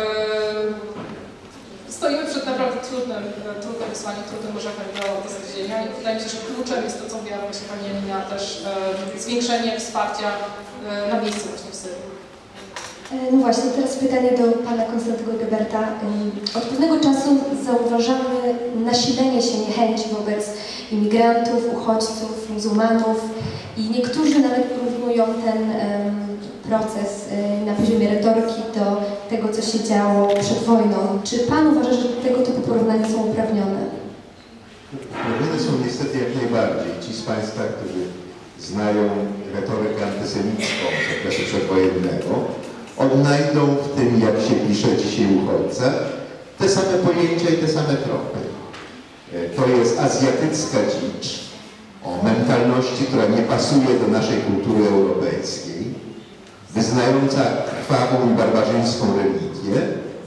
stoimy przed naprawdę trudnym wysłaniem, trudnym orzechem do zgryzienia i wydaje mi się, że kluczem jest to, co mówiła właśnie Pani Janina, też zwiększenie wsparcia na miejscu właśnie w Syrii. No właśnie, teraz pytanie do Pana Konstantego Geberta. Od pewnego czasu zauważamy nasilenie się niechęci wobec imigrantów, uchodźców, muzułmanów i niektórzy nawet porównują ten proces na poziomie retoryki do tego, co się działo przed wojną. Czy Pan uważa, że tego typu porównania są uprawnione? Uprawnione są niestety jak najbardziej. Ci z Państwa, którzy znają retorykę antysemicką z okresu przedwojennego, odnajdą w tym, jak się pisze dzisiaj uchodźca, te same pojęcia i te same tropy. To jest azjatycka dzicz o mentalności, która nie pasuje do naszej kultury europejskiej, wyznająca krwawą i barbarzyńską religię,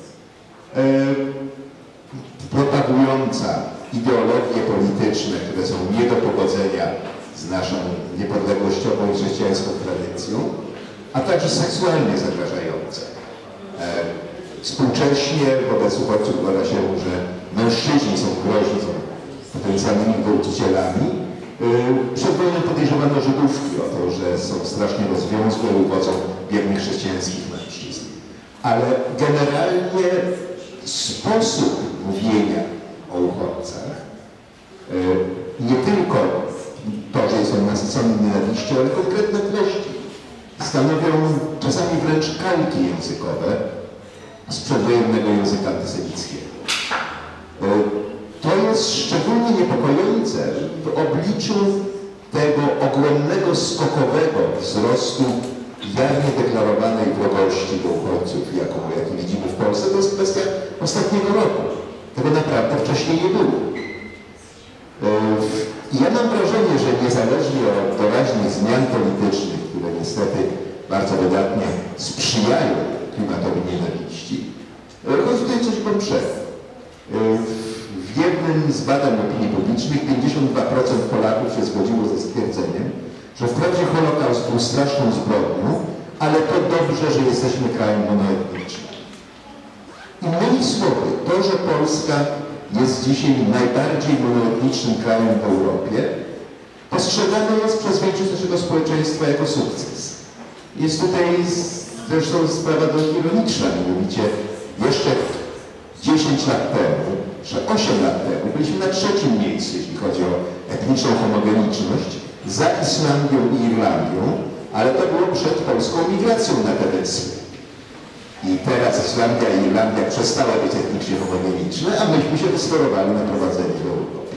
propagująca ideologie polityczne, które są nie do pogodzenia z naszą niepodległościową i chrześcijańską tradycją, a także seksualnie zagrażające. Współcześnie wobec uchodźców uważa się, że mężczyźni są groźni, są potencjalnymi gwałcicielami. Przed wojną podejrzewano Żydówki o to, że są strasznie rozwiązłe i uwodzą wiernych chrześcijańskich mężczyzn. Ale generalnie sposób mówienia o uchodźcach, nie tylko to, że jest on nasycony nienawiścią, ale konkretne treści stanowią czasami wręcz kalki językowe z przedwojennego języka antysemickiego. To jest szczególnie niepokojące w obliczu tego ogromnego, skokowego wzrostu jawnie deklarowanej wrogości do uchodźców, jaki widzimy w Polsce. To jest kwestia ostatniego roku. Tego naprawdę wcześniej nie było. Ja mam wrażenie, że niezależnie od doraźnych zmian politycznych, które niestety bardzo wydatnie sprzyjają klimatowi nienawiści, chodzi tutaj coś konkretnego. W jednym z badań opinii publicznych 52% Polaków się zgodziło ze stwierdzeniem, że wprawdzie Holokaust był straszną zbrodnią, ale to dobrze, że jesteśmy krajem monoetnicznym. Innymi słowy, to, że Polska jest dzisiaj najbardziej monoetnicznym krajem w Europie, postrzegane jest przez większość naszego społeczeństwa jako sukces. Jest tutaj zresztą sprawa dość ironiczna, mianowicie jeszcze 10 lat temu, że 8 lat temu byliśmy na 3. miejscu, jeśli chodzi o etniczną homogeniczność, za Islandią i Irlandią, ale to było przed polską migracją na te wyspy. I teraz Islandia i Irlandia przestały być etnicznie homogeniczne, a myśmy się wystorowali na prowadzenie do Europy.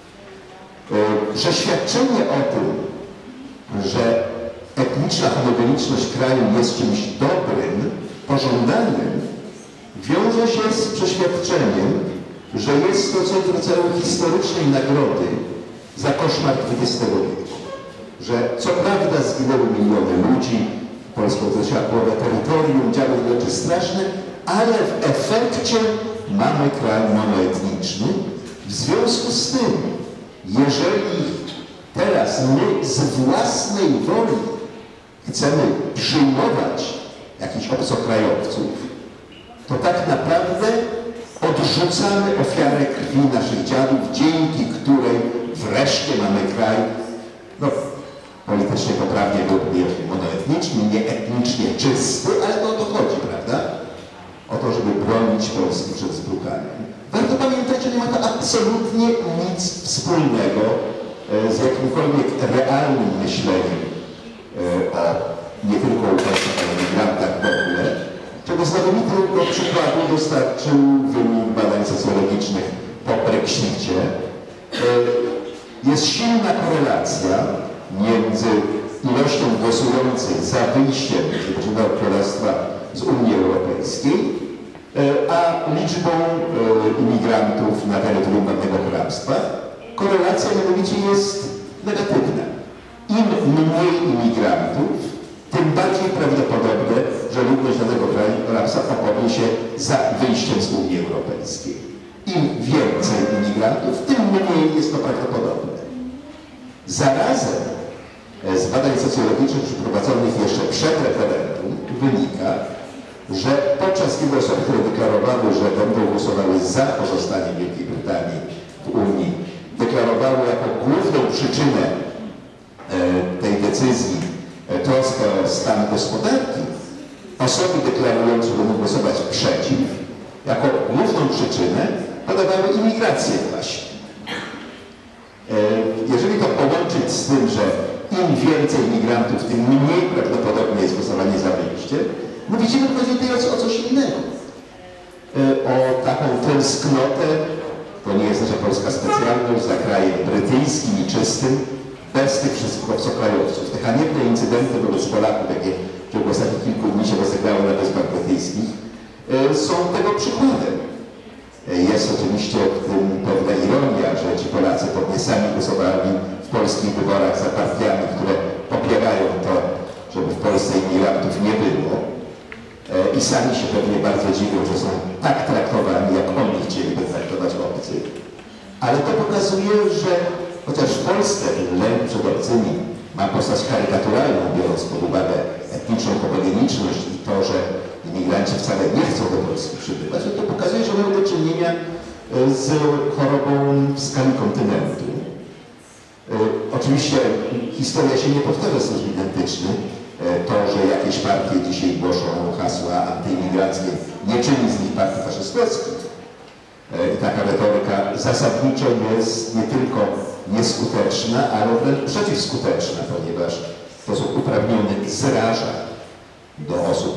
Przeświadczenie o tym, że etniczna homogeniczność kraju jest czymś dobrym, pożądanym, wiąże się z przeświadczeniem, że jest to coś w rodzaju historycznej nagrody za koszmar XX wieku. Że co prawda zginęły miliony ludzi, Polską zasiadłowe terytorium, działy rzeczy straszne, ale w efekcie mamy kraj monoetniczny. W związku z tym, jeżeli teraz my z własnej woli chcemy przyjmować jakichś obcokrajowców, to tak naprawdę odrzucamy ofiarę krwi naszych dziadów, dzięki której wreszcie mamy kraj, no politycznie poprawnie byłby monoetniczny, nie etnicznie czysty, ale to o to chodzi, prawda? O to, żeby bronić Polski przed zbrukaniem. Warto pamiętać, że nie ma to absolutnie nic wspólnego z jakimkolwiek realnym myśleniem o nie tylko uchodźcach, ale migrantach w ogóle, czego znakomitego przykładu dostarczył wynik badań socjologicznych po Brexicie. Jest silna korelacja między ilością głosujących za wyjściem Zjednoczonego Królestwa z Unii Europejskiej, a liczbą imigrantów na terytorium danego królestwa. Korelacja mianowicie jest negatywna. Im mniej imigrantów, tym bardziej prawdopodobne, że ludność danego królestwa opowie się za wyjściem z Unii Europejskiej. Im więcej imigrantów, tym mniej jest to prawdopodobne. Zarazem z badań socjologicznych przeprowadzonych jeszcze przed referendum wynika, że podczas kiedy osoby, które deklarowały, że będą głosowały za pozostaniem Wielkiej Brytanii w Unii, deklarowały jako główną przyczynę tej decyzji troskę o stan gospodarki, osoby deklarujące, że będą głosować przeciw, jako główną przyczynę podawały imigrację właśnie. Jeżeli to połączyć z tym, że im więcej imigrantów, tym mniej prawdopodobne jest głosowanie za wyjściem, no widzimy, że chodzi tutaj o coś innego. O taką tęsknotę, to nie jest nasza polska specjalność, za krajem brytyjskim i czystym, bez tych wszystkich obcokrajowców. Te haniebne incydenty wobec Polaków, jakie w ostatnich kilku dni się rozegrały na Wyspach Brytyjskich, są tego przykładem. Jest oczywiście w tym pewna ironia, że ci Polacy pewnie sami głosowali w polskich wyborach za partiami, które popierają to, żeby w Polsce imigrantów nie było. I sami się pewnie bardzo dziwią, że są tak traktowani, jak oni chcieliby traktować obcych. Ale to pokazuje, że chociaż w Polsce lęk przed obcymi ma postać karykaturalną, biorąc pod uwagę etniczną homogeniczność i to, że imigranci wcale nie chcą do Polski przybywać, to pokazuje, że mamy do czynienia z chorobą w skali kontynentu. Oczywiście historia się nie powtarza w sposób identyczny. To, że jakieś partie dzisiaj głoszą hasła antyimigranckie, nie czyni z nich partii faszystowskich. I taka retoryka zasadniczo jest nie tylko nieskuteczna, ale wręcz przeciwskuteczna, ponieważ w sposób uprawniony zraża do osób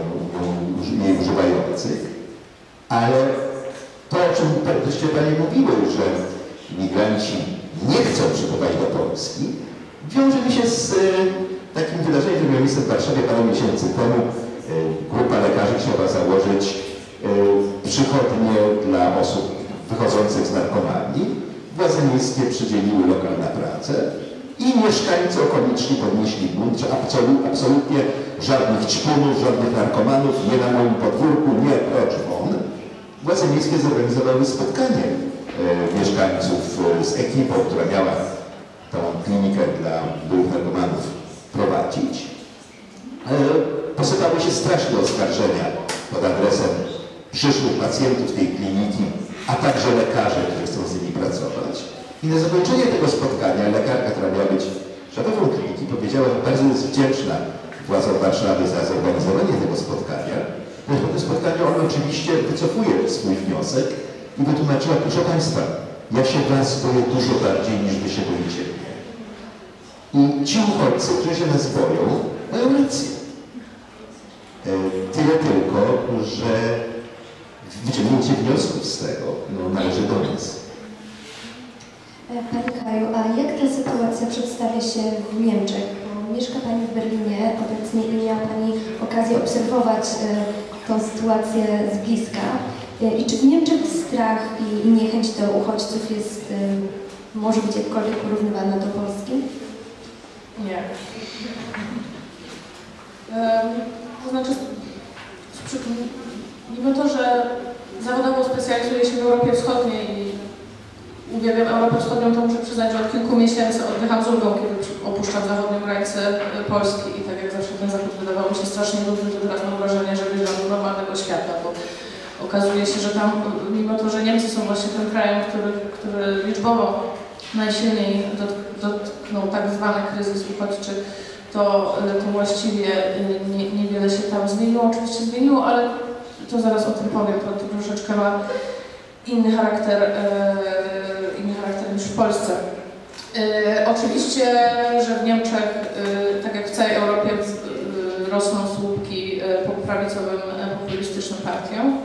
jej używających. Ale to, o czym żeście Panie mówiły, że imigranci nie chcą przybywać do Polski, wiąże mi się z takim wydarzeniem, które miało miejsce w Warszawie parę miesięcy temu. Grupa lekarzy chciała założyć przychodnie dla osób wychodzących z narkomanii. Władze miejskie przydzieliły lokal na pracę i mieszkańcy okoliczni podnieśli bunt, że absolutnie żadnych ćpunów, żadnych narkomanów, nie na moim podwórku, nie, precz won. Władze miejskie zorganizowały spotkanie mieszkańców z ekipą, która miała tą klinikę dla byłych narkomanów prowadzić. Posypały się straszne oskarżenia pod adresem przyszłych pacjentów tej kliniki, a także lekarzy, którzy chcą z nimi pracować. I na zakończenie tego spotkania lekarka, która miała być szefową kliniki, powiedziała, że bardzo jest wdzięczna władzom Warszawy za zorganizowanie tego spotkania, Po tym spotkaniu on oczywiście wycofuje swój wniosek i wytłumaczyła, proszę Państwa, ja się Was boję dużo bardziej niż Wy się boicie. I ci uchodźcy, którzy się nas boją, mają rację. Tyle tylko, że wyciągnięcie wniosków z tego należy do nas. Pani Kaju, a jak ta sytuacja przedstawia się w Niemczech? Bo mieszka Pani w Berlinie obecnie i miała Pani okazję obserwować tą sytuację z bliska. I czy w Niemczech strach i niechęć do uchodźców jest, może być jakkolwiek porównywana do Polski? Nie. To znaczy, mimo to, że zawodowo specjalizuję się w Europie Wschodniej i uwielbiam Europę Wschodnią, to muszę przyznać, że od kilku miesięcy oddycham z ulgą, kiedy opuszczam zachodnią granicę Polski i tak jak zawsze ten zachód wydawał mi się strasznie nudny, to teraz mam wrażenie, że wyjeżdżam do normalnego świata, bo okazuje się, że tam, mimo to, że Niemcy są właśnie tym krajem, który liczbowo najsilniej dotknął tak zwany kryzys uchodźczy, to właściwie niewiele się tam zmieniło. Oczywiście zmieniło, ale to zaraz o tym powiem, to troszeczkę ma inny charakter niż w Polsce. Oczywiście, że w Niemczech, tak jak w całej Europie, rosną słupki prawicowym, populistycznym partiom,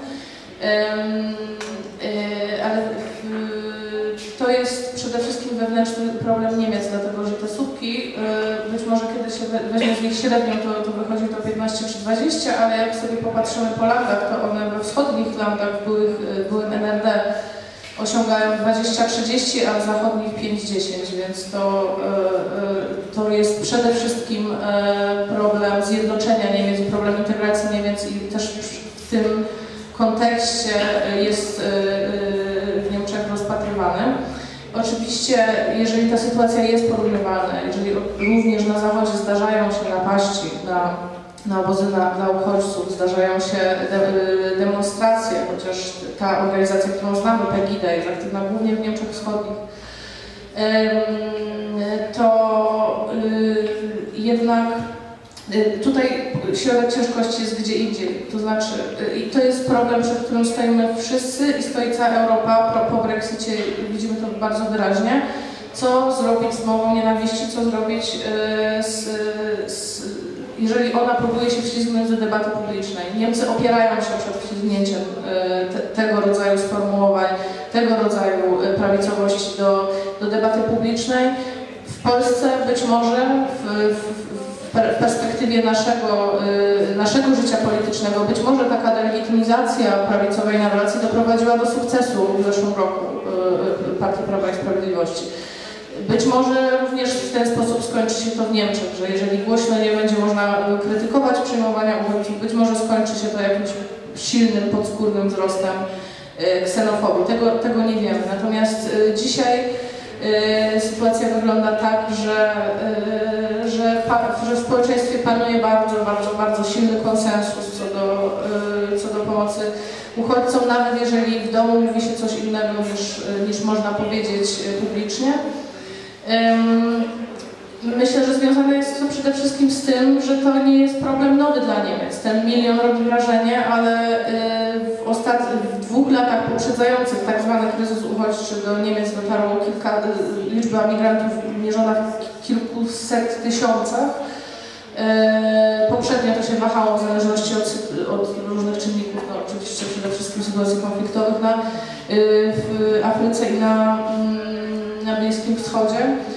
ale to jest przede wszystkim wewnętrzny problem Niemiec, dlatego że te słupki, być może kiedy się weźmie z nich średnią, to wychodzi to 15 czy 20, ale jak sobie popatrzymy po landach, to one we wschodnich landach byłym NRD osiągają 20-30, a w zachodnich 5-10, więc to jest przede wszystkim problem zjednoczenia Niemiec, problem integracji Niemiec i też w tym kontekście jest w Niemczech rozpatrywany. Oczywiście, jeżeli ta sytuacja jest porównywalna, jeżeli również na Zachodzie zdarzają się napaści na obozy dla uchodźców, zdarzają się demonstracje, chociaż ta organizacja, którą znamy, Pegida, jest aktywna głównie w Niemczech Wschodnich, to jednak tutaj środek ciężkości jest gdzie indziej, to znaczy, i to jest problem, przed którym stoimy wszyscy i stoi cała Europa po Brexicie, widzimy to bardzo wyraźnie. Co zrobić z mową nienawiści, co zrobić jeżeli ona próbuje się wślizgnąć do debaty publicznej. Niemcy opierają się przed wślizgnięciem tego rodzaju sformułowań, tego rodzaju prawicowości do debaty publicznej. W Polsce być może w perspektywie naszego życia politycznego, być może taka delegitymizacja prawicowej narracji doprowadziła do sukcesu w zeszłym roku Partii Prawa i Sprawiedliwości. Być może również w ten sposób skończy się to w Niemczech, że jeżeli głośno nie będzie można krytykować przyjmowania uchodźców, być może skończy się to jakimś silnym, podskórnym wzrostem ksenofobii. Tego nie wiemy. Natomiast dzisiaj sytuacja wygląda tak, że w społeczeństwie panuje bardzo silny konsensus co do pomocy uchodźcom, nawet jeżeli w domu mówi się coś innego niż można powiedzieć publicznie. Myślę, że związane jest to przede wszystkim z tym, że to nie jest problem nowy dla Niemiec. Ten milion robi wrażenie, ale w 2 latach poprzedzających tak zwany kryzys uchodźczy do Niemiec dotarło liczba migrantów mierzona w kilkuset tysiącach. Poprzednio to się wahało w zależności od różnych czynników, no oczywiście przede wszystkim sytuacji konfliktowych w Afryce i na Bliskim Wschodzie.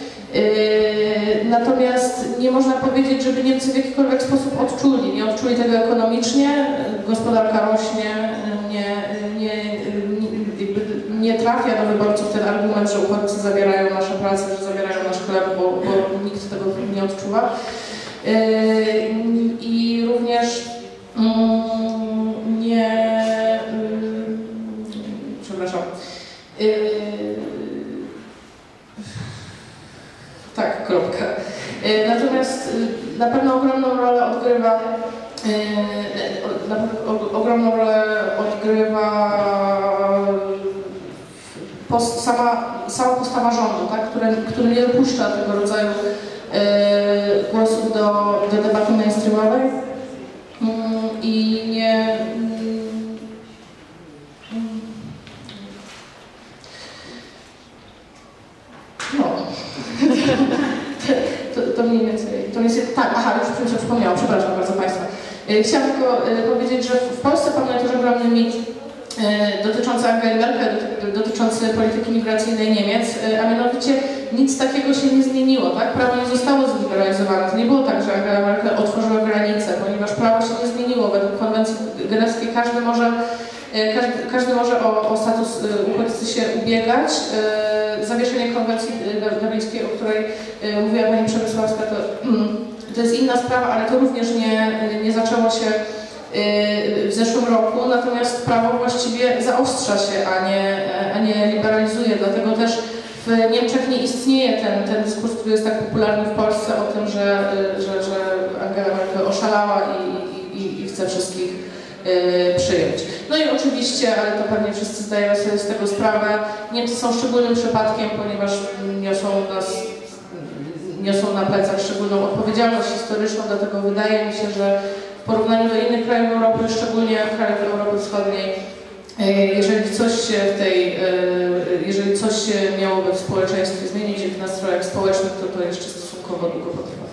Natomiast nie można powiedzieć, żeby Niemcy w jakikolwiek sposób odczuli. Nie odczuli tego ekonomicznie, gospodarka rośnie, nie trafia do wyborców ten argument, że uchodźcy zabierają nasze prace, że zabierają nasz chleb, bo nikt tego nie odczuwa. I również przepraszam. Tak, kropka. Natomiast na pewno ogromną rolę sama postawa rządu, tak, który nie dopuszcza tego rodzaju głosów do debaty mainstreamowej i to mniej więcej, to jest, tak, aha, już mi się przypomniałam, przepraszam bardzo Państwa. Chciałam tylko powiedzieć, że w Polsce panuje też ogromny mit dotyczący Angeli Merkel, dotyczący polityki migracyjnej Niemiec, a mianowicie nic takiego się nie zmieniło, tak? Prawo nie zostało zliberalizowane. To nie było tak, że Angela Merkel otworzyła granice, ponieważ prawo się nie zmieniło. Według konwencji genewskiej każdy może o status uchodźcy się ubiegać. Zawieszenie konwencji dublińskiej, o której mówiła Pani Przemysławska, to jest inna sprawa, ale to również nie zaczęło się w zeszłym roku, natomiast prawo właściwie zaostrza się, a nie liberalizuje, dlatego też w Niemczech nie istnieje ten dyskurs, który jest tak popularny w Polsce o tym, że Angela Merkel oszalała i chce wszystkich przyjąć. No i oczywiście, ale to pewnie wszyscy zdajemy sobie z tego sprawę, Niemcy są szczególnym przypadkiem, ponieważ niosą na plecach szczególną odpowiedzialność historyczną, dlatego wydaje mi się, że w porównaniu do innych krajów Europy, szczególnie krajów Europy Wschodniej, jeżeli coś się miałoby w społeczeństwie zmienić i w nastrojach społecznych, to jeszcze stosunkowo długo potrwa.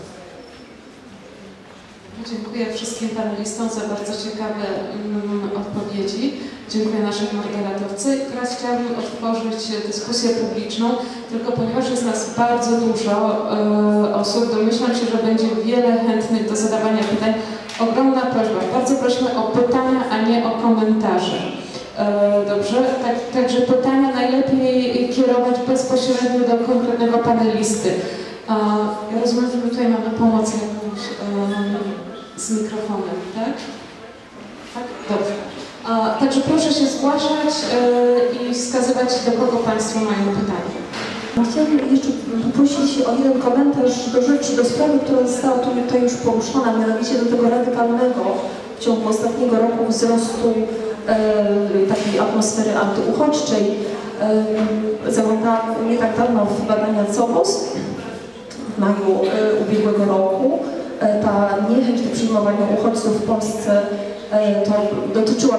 Dziękuję wszystkim panelistom za bardzo ciekawe odpowiedzi. Dziękuję naszej moderatorce. Teraz chciałabym otworzyć dyskusję publiczną, tylko ponieważ jest nas bardzo dużo osób, domyślam się, że będzie wiele chętnych do zadawania pytań. Ogromna prośba, bardzo prosimy o pytania, a nie o komentarze. Dobrze, także pytania najlepiej kierować bezpośrednio do konkretnego panelisty. Ja rozumiem, że my tutaj mamy pomoc jakąś z mikrofonem, tak? Tak? Dobrze. Także proszę się zgłaszać i wskazywać, do kogo Państwo mają pytanie. Chciałabym jeszcze prosić o jeden komentarz do rzeczy, do sprawy, która została tutaj już poruszona, mianowicie do tego radykalnego w ciągu ostatniego roku wzrostu takiej atmosfery antyuchodźczej. Zaglądałam nie tak dawno w badania COBOS w maju ubiegłego roku. Ta niechęć do przyjmowania uchodźców w Polsce to dotyczyła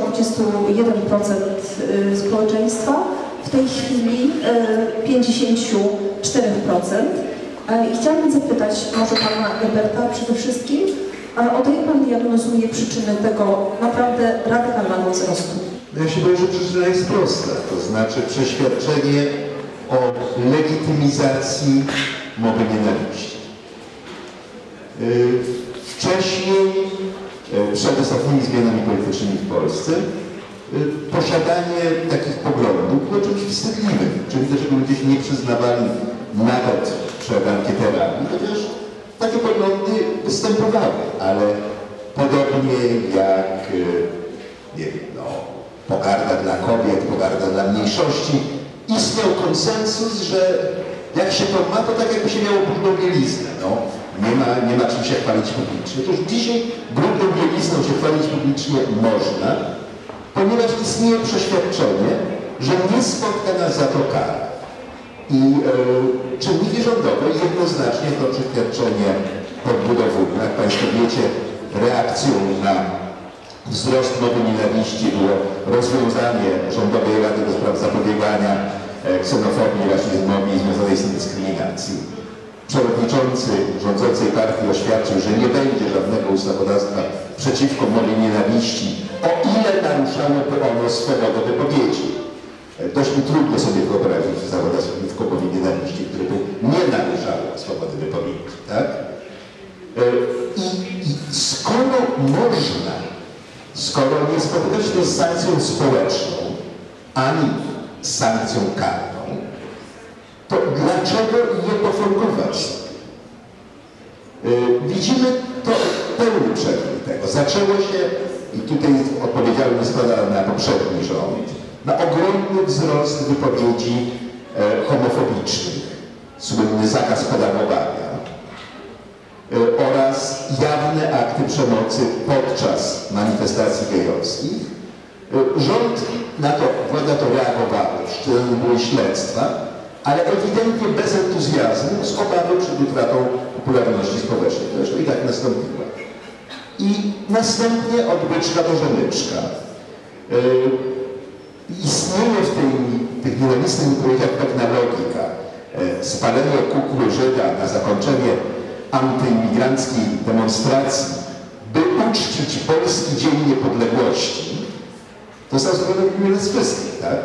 21% społeczeństwa, w tej chwili 54%. I chciałabym zapytać może Pana Gerberta przede wszystkim, o to jak Pan diagnozuje przyczyny tego naprawdę radykalnego wzrostu? Ja się boję, że przyczyna jest prosta, to znaczy przeświadczenie o legitymizacji mowy nienawiści. Wcześniej, przed ostatnimi zmianami politycznymi w Polsce, posiadanie takich poglądów było czymś wstydliwym, czyli też, żeby ludzie się nie przyznawali nawet przed ankieterami, chociaż takie poglądy występowały, ale podobnie jak, nie wiem, pogarda dla kobiet, pogarda dla mniejszości, istniał konsensus, że jak się to ma, to tak jakby się miało brudną bieliznę. Nie ma czym się chwalić publicznie. Otóż dzisiaj brudną bielizną się chwalić publicznie można, ponieważ istnieje przeświadczenie, że nie spotka nas za to kara. I czynniki rządowe jednoznacznie to przeświadczenie podbudowują. Jak Państwo wiecie, reakcją na wzrost mowy nienawiści było rozwiązanie Rządowej Rady do Spraw Zapobiegania ksenofobii, rasizmowi i związanej z tym dyskryminacji. Przewodniczący rządzącej partii oświadczył, że nie będzie żadnego ustawodawstwa przeciwko mowie nienawiści, o ile naruszałoby ono swobodę wypowiedzi. Dość mi trudno sobie wyobrazić ustawodawstwo przeciwko mowie nienawiści, które by nie naruszało swobody wypowiedzi, tak? I skoro nie spotyka się to z sankcją społeczną, ani z sankcją karną, to dlaczego nie poformować? Widzimy to pełny przekrój tego. Zaczęło się, i tutaj odpowiedzialność spada na poprzedni rząd, na ogromny wzrost wypowiedzi homofobicznych, słynny zakaz pedagowania oraz jawne akty przemocy podczas manifestacji gejowskich. Rząd władza to reagowała, wszczęte były śledztwa, ale ewidentnie bez entuzjazmu, z obawy przed utratą popularności społecznej. Zresztą i tak nastąpiła. I następnie od byczka do rzemyczka. Istnieje w tych nienawistnych wypowiedziach pewna logika. Spalenie kukły Żyda na zakończenie antyimigranckiej demonstracji, by uczcić Polski Dzień Niepodległości, to zostało zrobione w imię nas wszystkich, tak?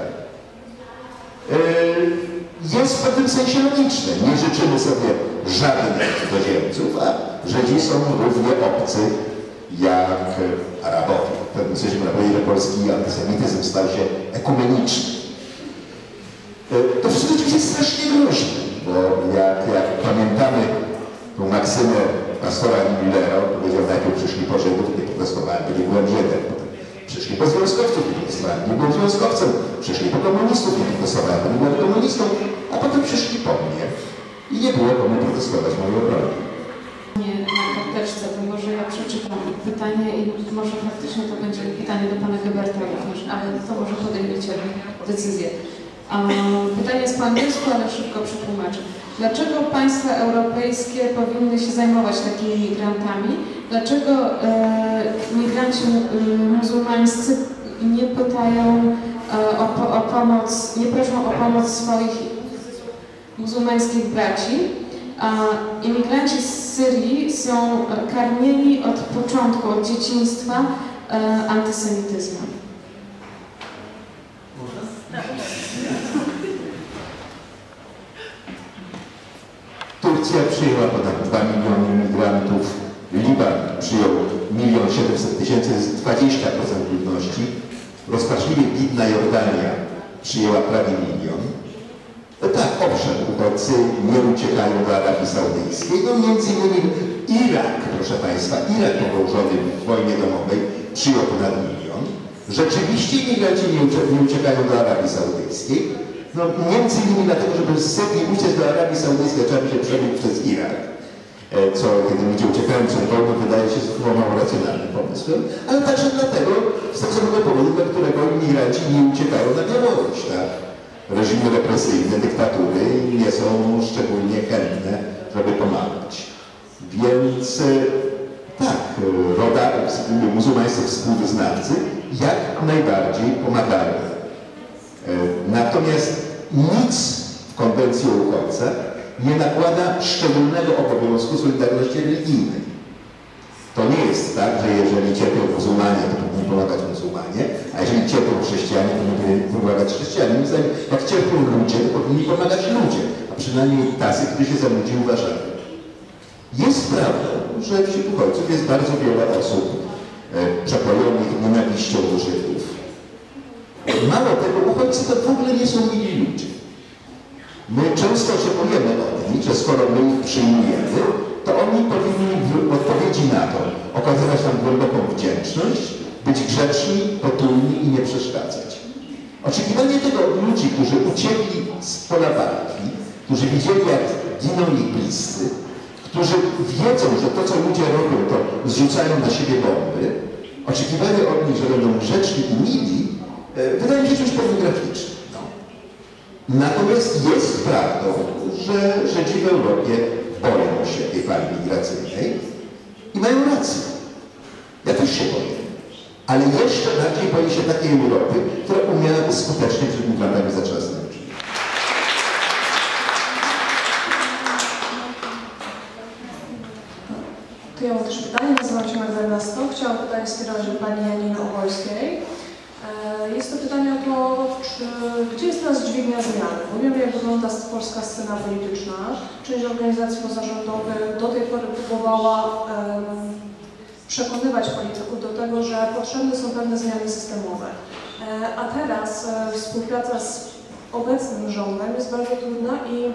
Jest w pewnym sensie logiczne. Nie życzymy sobie żadnych cudzoziemców, a Żydzi są równie obcy jak Arabowie. W pewnym sensie można powiedzieć, że polski antysemityzm stał się ekumeniczny. To wszystko oczywiście jest strasznie groźne, bo jak pamiętamy tą maksymę pastora Millera, on powiedział, najpierw przyszli po Żydów, nie protestowałem, bo nie byłem Żydem. Przyszli po związkowców, nie protestowałem, nie byłem związkowcem. Przyszli po komunistów, nie protestowałem, bo nie byłem komunistą. A potem przyszli po mnie i nie było komu protestować mojej obrony. Nie na karteczce, to może ja przeczytam pytanie i może faktycznie to będzie pytanie do pana Geberta również, ale to może podejmiecie decyzję. Pytanie jest po angielsku, ale szybko przetłumaczę. Dlaczego państwa europejskie powinny się zajmować takimi migrantami? Dlaczego migranci muzułmańscy nie pytają o pomoc, nie proszą o pomoc swoich muzułmańskich braci? Imigranci z Syrii są karmieni od początku, od dzieciństwa antysemityzmem. Turcja przyjęła ponad 2 miliony imigrantów, Liban przyjął 1 700 000, to jest 20% ludności, rozpaczliwie biedna Jordania przyjęła prawie 1 milion. Tak, owszem, uchodźcy nie uciekają do Arabii Saudyjskiej, no między innymi Irak, proszę Państwa, Irak pogrążony w wojnie domowej przyjął ponad 1 milion. Rzeczywiście imigranci nie uciekają do Arabii Saudyjskiej, no między innymi dlatego, żeby z Syrii uciec do Arabii Saudyjskiej, trzeba by się przebić przez Irak, co kiedy ludzie uciekają przed wojną, wydaje się mało racjonalnym pomysłem, ale także dlatego, z tego samego powodu, dla którego imigranci nie uciekają na Białoruś, tak? Reżimy represyjne, dyktatury nie są szczególnie chętne, żeby pomagać. Więc tak, muzułmańscy współwyznawcy jak najbardziej pomagają. Natomiast nic w konwencji o uchodźcach nie nakłada szczególnego obowiązku solidarności religijnej. To nie jest tak, że jeżeli cierpią muzułmanie, to powinni pomagać muzułmanie, a jeżeli cierpią chrześcijanie, to powinni pomagać chrześcijanie. Moim zdaniem, jak cierpią ludzie, to powinni pomagać ludzie, a przynajmniej tacy, którzy się za ludzi uważają. Jest prawdą, że wśród uchodźców jest bardzo wiele osób przepojonych nienawiścią do Żydów. Mało tego, uchodźcy to w ogóle nie są mili ludzie. My często oczekujemy od nich, że skoro my ich przyjmujemy, to oni powinni w odpowiedzi na to okazywać nam głęboką wdzięczność, być grzeczni, potulni i nie przeszkadzać. Oczekiwanie tego od ludzi, którzy uciekli z pola walki, którzy widzieli, jak giną ich bliscy, którzy wiedzą, że to, co ludzie robią, to zrzucają na siebie bomby, oczekiwanie od nich, że będą grzeczni i mili, wydaje mi się czymś pornograficznym. No. Natomiast jest prawdą, że Żydzi w Europie boją się tej fali migracyjnej i mają rację. Ja też się boję. Ale jeszcze bardziej boję się takiej Europy, która umiałaby skutecznie przed migrantami zatrzasnąć. To ja mam też pytanie, nazywam się Magdalena Stok. Chciałam pytanie skierować do pani Janiny Opolskiej. Jest to pytanie o to, gdzie jest teraz dźwignia zmiany? Bo wiemy, jak wygląda polska scena polityczna. Część organizacji pozarządowych do tej pory próbowała przekonywać polityków do tego, że potrzebne są pewne zmiany systemowe. A teraz współpraca z obecnym rządem jest bardzo trudna i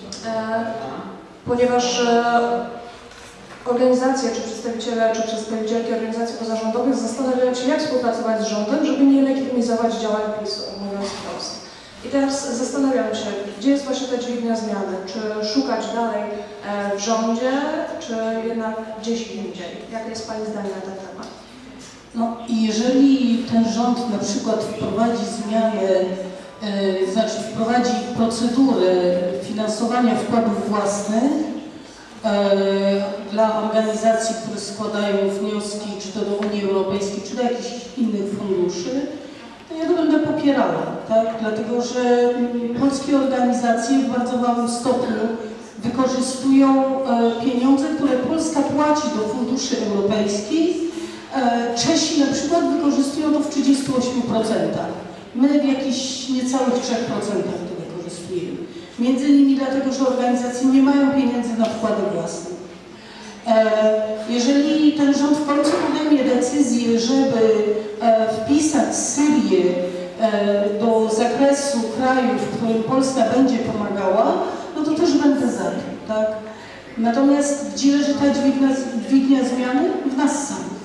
ponieważ organizacje, czy przedstawiciele, czy przedstawicielki organizacji pozarządowych zastanawiają się, jak współpracować z rządem, żeby nie legitymizować działań PiS-u, mówiąc wprost. I teraz zastanawiam się, gdzie jest właśnie ta dźwignia zmiany? Czy szukać dalej w rządzie, czy jednak gdzieś indziej? Jakie jest pani zdanie na ten temat? No i jeżeli ten rząd na przykład wprowadzi zmiany, znaczy wprowadzi procedury finansowania wkładów własnych, dla organizacji, które składają wnioski, czy to do Unii Europejskiej, czy do jakichś innych funduszy, to ja to będę popierała, tak? Dlatego, że polskie organizacje w bardzo małym stopniu wykorzystują pieniądze, które Polska płaci do funduszy europejskich. Czesi na przykład wykorzystują to w 38%. My w jakichś niecałych 3% to wykorzystujemy. Między innymi dlatego, że organizacje nie mają pieniędzy na wkłady własne. Jeżeli ten rząd w końcu podejmie decyzję, żeby wpisać Syrię do zakresu krajów, w którym Polska będzie pomagała, no to też będę za tym, tak? Natomiast gdzie leży ta dźwignia zmiany? W nas samych.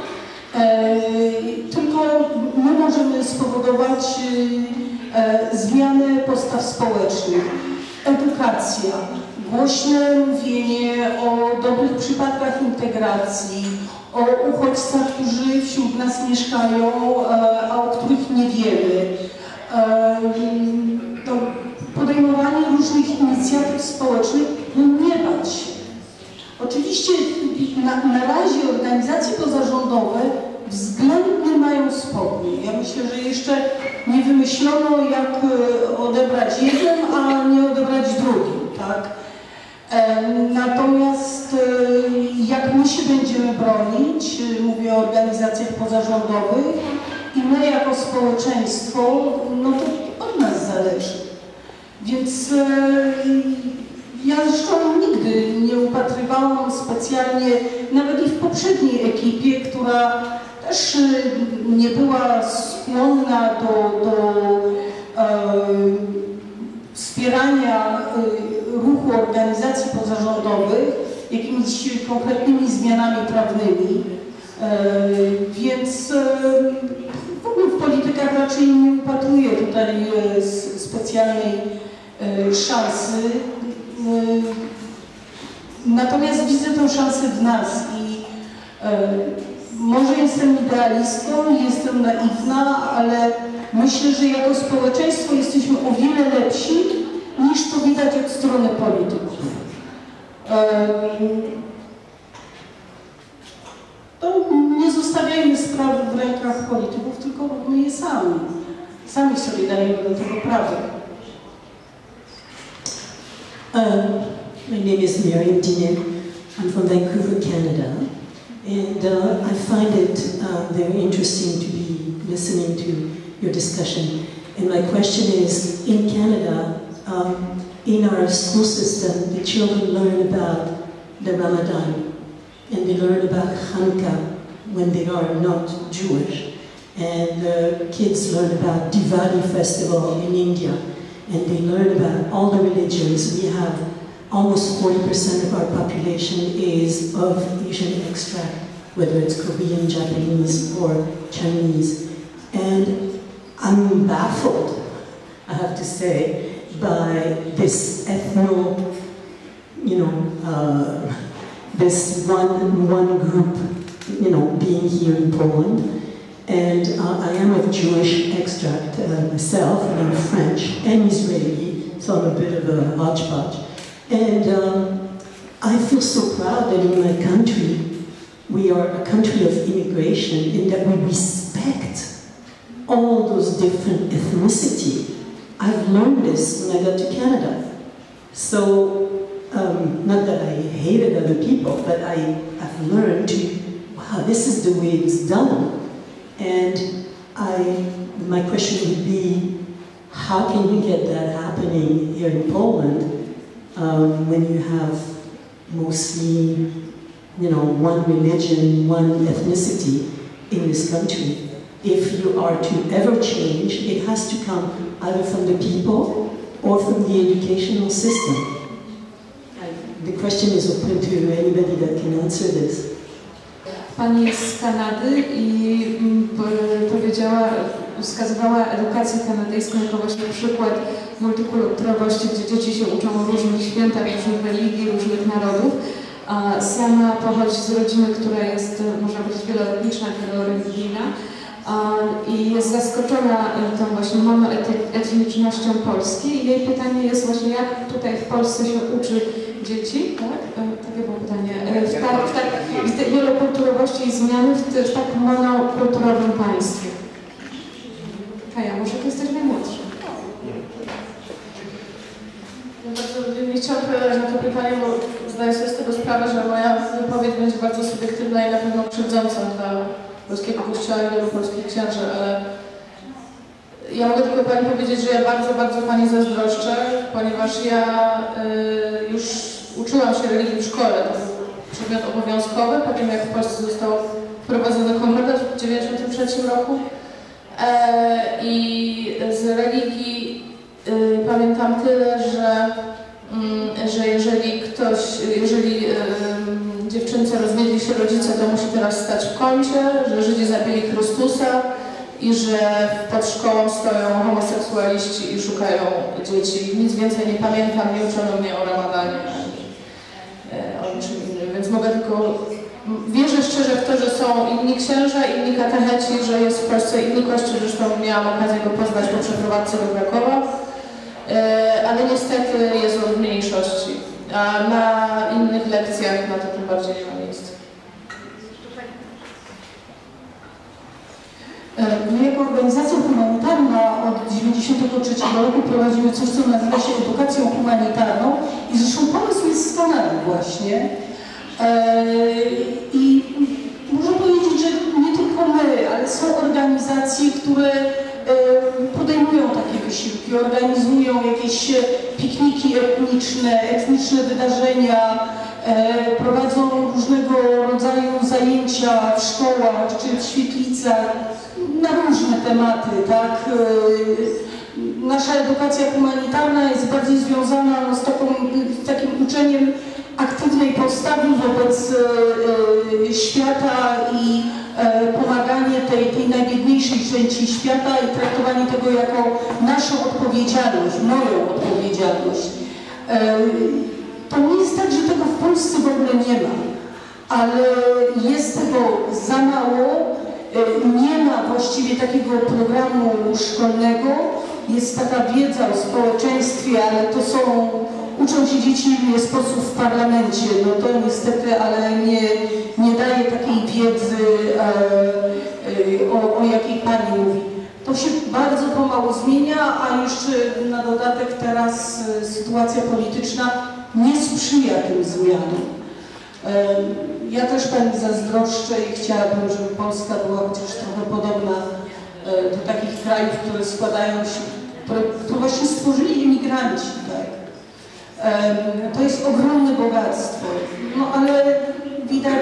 Tylko my możemy spowodować zmianę postaw społecznych, edukacja, głośne mówienie o dobrych przypadkach integracji, o uchodźcach, którzy wśród nas mieszkają, a o których nie wiemy. Podejmowanie różnych inicjatyw społecznych, nie bać się. Oczywiście na razie organizacje pozarządowe względnie mają spokój. Ja myślę, że jeszcze nie wymyślono, jak odebrać jednym, a nie odebrać drugim, tak? Natomiast jak my się będziemy bronić, mówię o organizacjach pozarządowych, i my jako społeczeństwo, no to od nas zależy. Więc ja zresztą nigdy nie upatrywałam specjalnie, nawet i w poprzedniej ekipie, która też nie była skłonna do wspierania ruchu organizacji pozarządowych jakimiś konkretnymi zmianami prawnymi. Więc w ogóle w politykach raczej nie upatruję tutaj specjalnej szansy. Natomiast widzę tę szansę w nas i może jestem idealistką, jestem naiwna, ale myślę, że jako społeczeństwo jesteśmy o wiele lepsi, niż to widać od strony polityków. To nie zostawiajmy sprawy w rękach polityków, tylko my je sami sobie dajemy do tego prawo. My name is Miriam Diné. I'm from Vancouver, Canada. And I find it very interesting to be listening to your discussion. And my question is, in Canada, in our school system, the children learn about the Ramadan, and they learn about Hanukkah when they are not Jewish. And kids learn about Diwali festival in India, and they learn about all the religions. We have almost 40% of our population is of Asian extract, whether it's Korean, Japanese, or Chinese. And I'm baffled, I have to say, by this this one group, being here in Poland. And I am of Jewish extract myself, and I'm French and Israeli, so I'm a bit of a hodgepodge. And I feel so proud that in my country, we are a country of immigration in that we respect all those different ethnicity. I've learned this when I got to Canada. So, not that I hated other people, but I've learned wow, this is the way it's done. And my question would be, how can you get that happening here in Poland when you have mostly, one religion, one ethnicity in this country? If you are to ever change, it has to come either from the people or from the educational system. The question is open to anybody that can answer this. Pani jest z Kanady i wskazywała edukację kanadyjską jako właśnie przykład multikulturowości, gdzie dzieci się uczą o różnych świętach, różnych religii, różnych narodów. Sama pochodzi z rodziny, która jest, można powiedzieć, wieloetniczna, wieloreligijna i jest zaskoczona tą właśnie monoetnicznością Polski. I jej pytanie jest właśnie, jak tutaj w Polsce się uczy dzieci, tak? Takie było pytanie. W tej wielokulturowości i zmiany w tak monokulturowym państwie. Kaja, może ty jesteś najmłodsza. Bardzo chciałam odpowiadać na to pytanie, bo zdaję sobie z tego sprawę, że moja wypowiedź będzie bardzo subiektywna i na pewno krzywdząca dla polskiego kościoła i wielu polskich księży, ale ja mogę tylko Pani powiedzieć, że ja bardzo, bardzo Pani zazdroszczę, ponieważ ja już uczyłam się religii w szkole, to był przedmiot obowiązkowy, po tym jak w Polsce został wprowadzony komentarz w 1993 roku i z religii pamiętam tyle, że jeżeli dziewczynce rozwiedli się rodzice, to musi teraz stać w kącie, że Żydzi zabili Chrystusa i że pod szkołą stoją homoseksualiści i szukają dzieci. Nic więcej nie pamiętam, nie uczono mnie o ramadanie o niczym innym, więc mogę tylko... Wierzę szczerze w to, że są inni księża, inni katecheci, że jest w Polsce inny kościół, zresztą miałam okazję go poznać po przeprowadzce do Krakowa, ale niestety jest on w mniejszości, a na innych lekcjach na to tym bardziej nie ma miejsca. My jako organizacja humanitarna od 1993 roku prowadzimy coś, co nazywa się edukacją humanitarną i zresztą pomysł jest z Kanady właśnie. I muszę powiedzieć, że nie tylko my, ale są organizacje, które podejmują takie wysiłki, organizują jakieś pikniki etniczne wydarzenia, prowadzą różnego rodzaju zajęcia w szkołach czy w świetlicach na różne tematy, tak? Nasza edukacja humanitarna jest bardziej związana z takim uczeniem aktywnej postawy wobec świata i pomaganie tej najbiedniejszej części świata i traktowanie tego jako naszą odpowiedzialność, moją odpowiedzialność. To nie jest tak, że tego w Polsce w ogóle nie ma, ale jest tego za mało, nie ma właściwie takiego programu szkolnego, jest taka wiedza o społeczeństwie, ale to są... Uczą się dzieci w inny sposób w parlamencie, no to niestety, ale nie daje takiej wiedzy, o jakiej Pani mówi. To się bardzo pomału zmienia, a jeszcze na dodatek teraz sytuacja polityczna nie sprzyja tym zmianom. Ja też Pani zazdroszczę i chciałabym, żeby Polska była chociaż trochę podobna do takich krajów, które składają się, które właśnie stworzyli imigranci, tak? To jest ogromne bogactwo, no ale widać,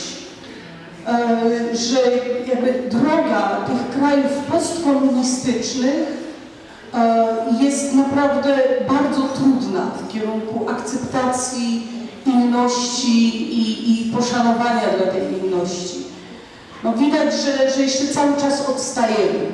że jakby droga tych krajów postkomunistycznych jest naprawdę bardzo trudna w kierunku akceptacji inności i poszanowania dla tej inności. No widać, że jeszcze cały czas odstajemy.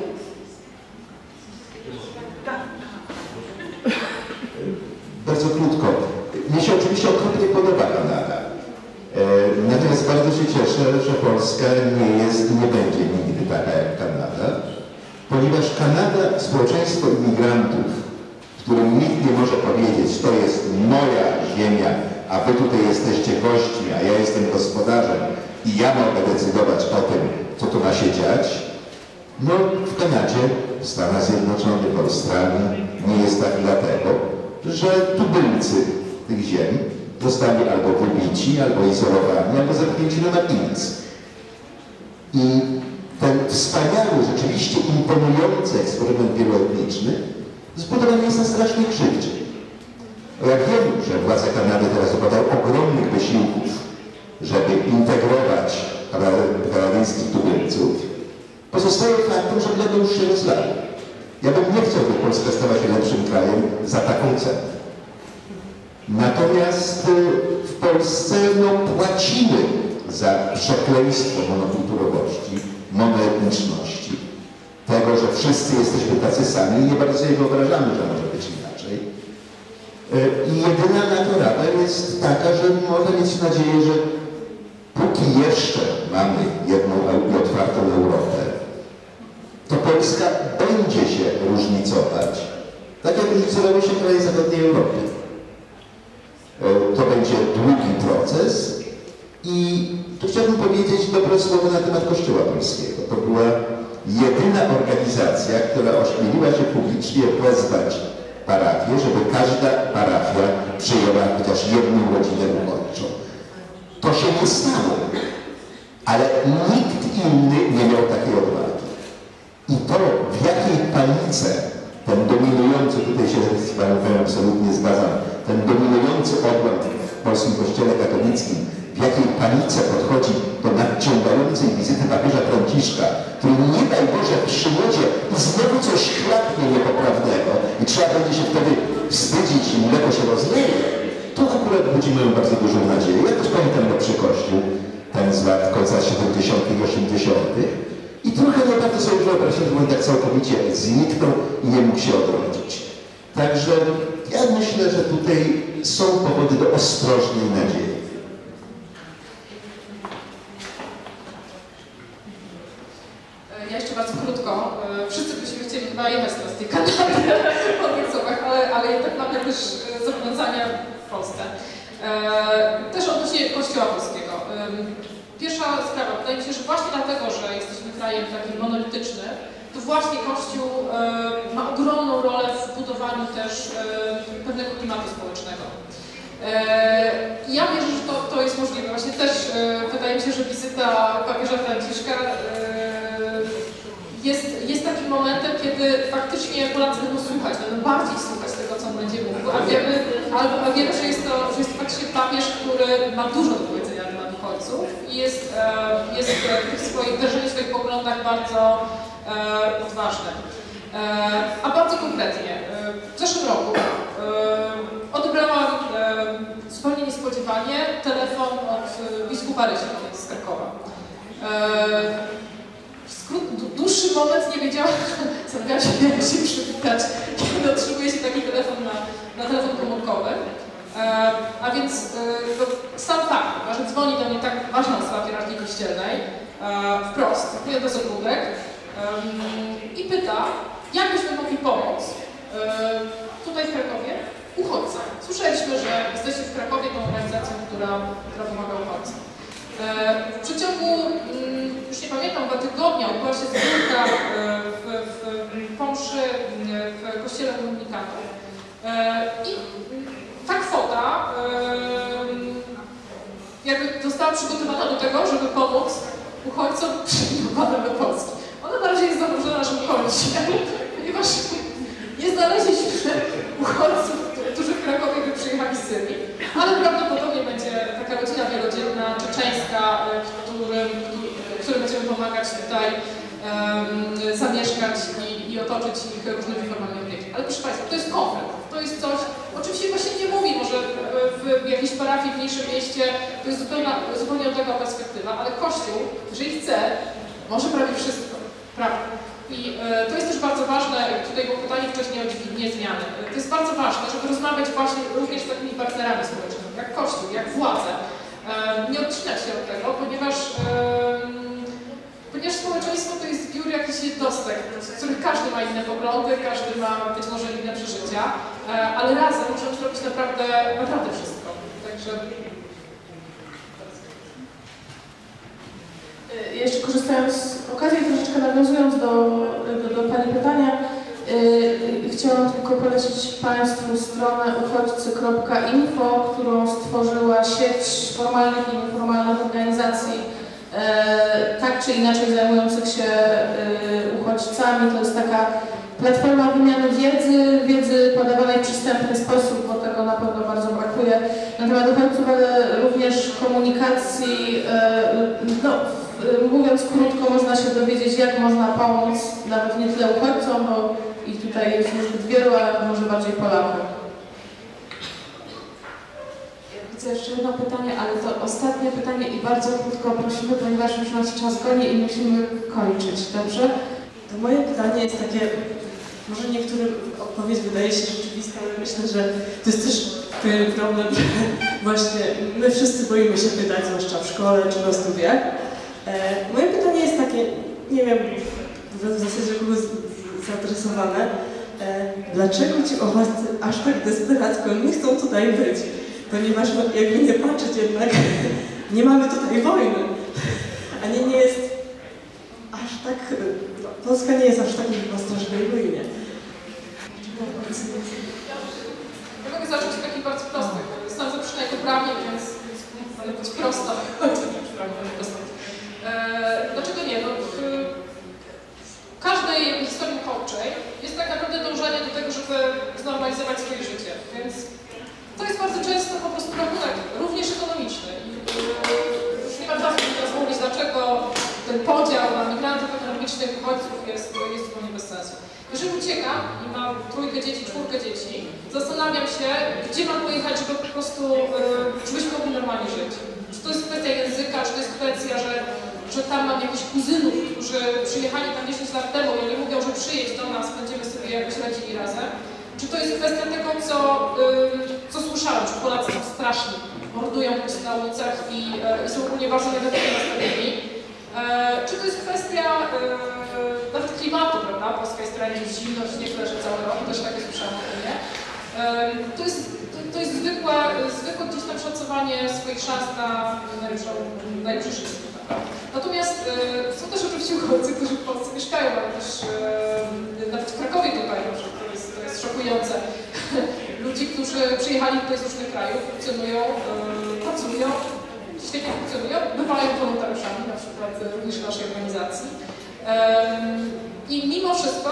Bardzo krótko. Mnie się oczywiście okropnie podoba Kanada. Natomiast bardzo się cieszę, że Polska nie jest i nie będzie nigdy taka jak Kanada, ponieważ Kanada, społeczeństwo imigrantów, w którym nikt nie może powiedzieć, to jest moja ziemia, a wy tutaj jesteście gośćmi, a ja jestem gospodarzem i ja mogę decydować o tym, co tu ma się dziać, no w Kanadzie, w Stanach Zjednoczonych, w Australii nie jest tak dlatego, że tubylcy tych ziem zostali albo wybici, albo izolowani, albo zamknięci na margines. I ten wspaniały, rzeczywiście imponujący eksperyment wieloetniczny zbudowany jest na strasznej krzywdzie. Ja wiem, że władze Kanady teraz dokładają ogromnych wysiłków, żeby integrować kanadyjskich tubylców. Pozostaje faktem, że gleba już się rozlała. Ja bym nie chciał, by Polska stała się lepszym krajem za taką cenę. Natomiast w Polsce płacimy za przekleństwo monokulturowości, monoetniczności, tego, że wszyscy jesteśmy tacy sami i nie bardzo sobie wyobrażamy, że może być inaczej. I jedyna na to rada jest taka, że można mieć nadzieję, że póki jeszcze mamy jedną i otwartą Europę, to Polska będzie się różnicować, tak jak różnicowały się kraje zachodniej Europy. To będzie długi proces i tu chciałbym powiedzieć dobre słowo na temat Kościoła Polskiego. To była jedyna organizacja, która ośmieliła się publicznie wezwać parafię, żeby każda parafia przyjęła chociaż jedną rodzinę uchodźczą. To się nie stało, ale nikt inny nie miał takiej odwagi. I to, w jakiej panice ten dominujący, tutaj się z Panem absolutnie zgadzam, ten dominujący odłam w polskim kościele katolickim, w jakiej panice podchodzi do nadciągającej wizyty papieża Franciszka, który nie daj Boże przyjedzie i znowu coś chlapnie niepoprawnego i trzeba będzie się wtedy wstydzić i mleko się rozleje, to akurat budzi moją bardzo dużą nadzieję. Ja też pamiętam lepszy Kościół, ten z lat końca 70. i 80. I trochę nie bardzo sobie wyobrazić, że on tak całkowicie zniknął i nie mógł się odrodzić. Także ja myślę, że tutaj są powody do ostrożnej nadziei. Ja jeszcze bardzo krótko. Wszyscy byśmy chcieli chyba jechać teraz z tej Kanady po tych słowach, ale jednak mamy też zobowiązania w Polsce. Też odnośnie Kościoła Polskiego. Pierwsza sprawa, wydaje mi się, że właśnie dlatego, że jesteśmy krajem takim monolitycznym, to właśnie Kościół ma ogromną rolę w budowaniu też pewnego klimatu społecznego. Ja wierzę, że to jest możliwe. Właśnie też wydaje mi się, że wizyta papieża Franciszka jest takim momentem, kiedy faktycznie Polacy będą słuchać, będą bardziej słuchać tego, co on będzie mówił, a wiemy, że jest to faktycznie papież, który ma dużo do powiedzenia na temat uchodźców i jest w wyrażeniu swoich poglądach bardzo odważny. A bardzo konkretnie, w zeszłym roku odebrałam zupełnie niespodziewanie telefon od biskupa Rysia z Krakowa. Dłuższy moment nie wiedziałam, zastanawiałam się, jak się przywitać, kiedy otrzymuje się taki telefon na telefon komórkowy. A więc sam fakt, że dzwoni do mnie tak ważna osoba hierarchii kościelnej, wprost, zapyta do ogródek i pyta, jak byśmy mogli pomóc tutaj w Krakowie uchodźcom. Słyszeliśmy, że jesteście w Krakowie tą organizacją, która pomaga uchodźcom. W przeciągu, już nie pamiętam, 2 tygodnia odbyła się zbiórka w Pomszy w kościele komunikatów. I ta kwota jakby została przygotowana do tego, żeby pomóc uchodźcom przyjmowanym do Polski. Ona na razie jest zagrożona naszym uchodźcem, ponieważ nie znaleźliśmy uchodźców, którzy w Krakowie by przyjechali z Syrii, ale prawdopodobnie będzie taka rodzina wielodzielna, czeczeńska, którym będziemy pomagać tutaj zamieszkać i otoczyć ich różnymi formami opieki. Ale proszę Państwa, to jest konkret, to jest coś, o czym się właśnie nie mówi, może w jakiejś parafii w mniejszym mieście, to jest zupełnie odległa perspektywa, ale Kościół, jeżeli chce, może prawie wszystko, prawda? I to jest też bardzo ważne, tutaj było pytanie wcześniej o dźwignię zmiany. To jest bardzo ważne, żeby rozmawiać właśnie również z takimi partnerami społecznymi, jak Kościół, jak władze. Nie odcinać się od tego, ponieważ społeczeństwo to jest zbiór jakichś jednostek, w których każdy ma inne poglądy, każdy ma być może inne przeżycia, ale razem możemy zrobić naprawdę wszystko. Także... Jeszcze korzystając z okazji, troszeczkę nawiązując do Pani pytania, chciałam tylko polecić Państwu stronę uchodźcy.info, którą stworzyła sieć formalnych i nieformalnych organizacji, tak czy inaczej zajmujących się uchodźcami. To jest taka platforma wymiany wiedzy podawanej w przystępny sposób, bo tego na pewno bardzo brakuje. Na temat uchodźców, ale również komunikacji, mówiąc krótko, można się dowiedzieć, jak można pomóc, nawet nie tyle uchodźcom, bo ich tutaj jest niezbyt wielu, ale może bardziej Polakom. Widzę jeszcze jedno pytanie, ale to ostatnie pytanie i bardzo krótko prosimy, ponieważ już nas czas goni i musimy kończyć, dobrze? To moje pytanie jest takie, może niektórym odpowiedź wydaje się rzeczywista, ale myślę, że to jest też pewien problem, że właśnie my wszyscy boimy się pytać, zwłaszcza w szkole czy na studiach. Moje pytanie jest takie, nie wiem, w zasadzie kogo zaadresowane, dlaczego ci uchodźcy aż tak desperacko nie chcą tutaj być? Ponieważ jakby nie patrzeć jednak, nie mamy tutaj wojny, a nie jest aż tak, Polska nie jest aż tak na strasznej wojnie. Ja mogę zacząć od takich bardzo prostych. Jestem zaproszona jako prawnik, więc mogę być prosta. Dlaczego nie? No, w każdej historii uchodźczej jest tak naprawdę dążenie do tego, żeby znormalizować swoje życie. Więc to jest bardzo często po prostu rachunek, również ekonomiczny. Już nie ma czasu, żeby teraz mówić, dlaczego ten podział na migrantów ekonomicznych, uchodźców jest zupełnie bez sensu. Jeżeli uciekam i mam 3 dzieci, 4 dzieci, zastanawiam się, gdzie mam pojechać, żeby po prostu, żebyśmy mogli normalnie żyć. Czy to jest kwestia języka, czy to jest kwestia, że tam mam jakichś kuzynów, którzy przyjechali tam 10 lat temu i oni mówią, że przyjedź do nas, będziemy sobie jakoś radzili razem. Czy to jest kwestia tego, co słyszałem, że Polacy są straszni, mordują ludzi na ulicach i są ogólnie bardzo negatywnie nastawieni. Czy to jest kwestia nawet klimatu, prawda? Polska jest kraj zimno, śnieg leży cały rok, też takie słyszałam o tym, nie? To jest zwykłe gdzieś tam szacowanie swoich szans na najlepsze życie. Natomiast są też oczywiście uchodźcy, którzy w Polsce mieszkają, ale też nawet w Krakowie tutaj, to jest szokujące. Ludzi, którzy przyjechali tutaj z różnych krajów, funkcjonują, pracują, świetnie funkcjonują, bywają wolontariuszami, na przykład również w naszej organizacji. I mimo wszystko,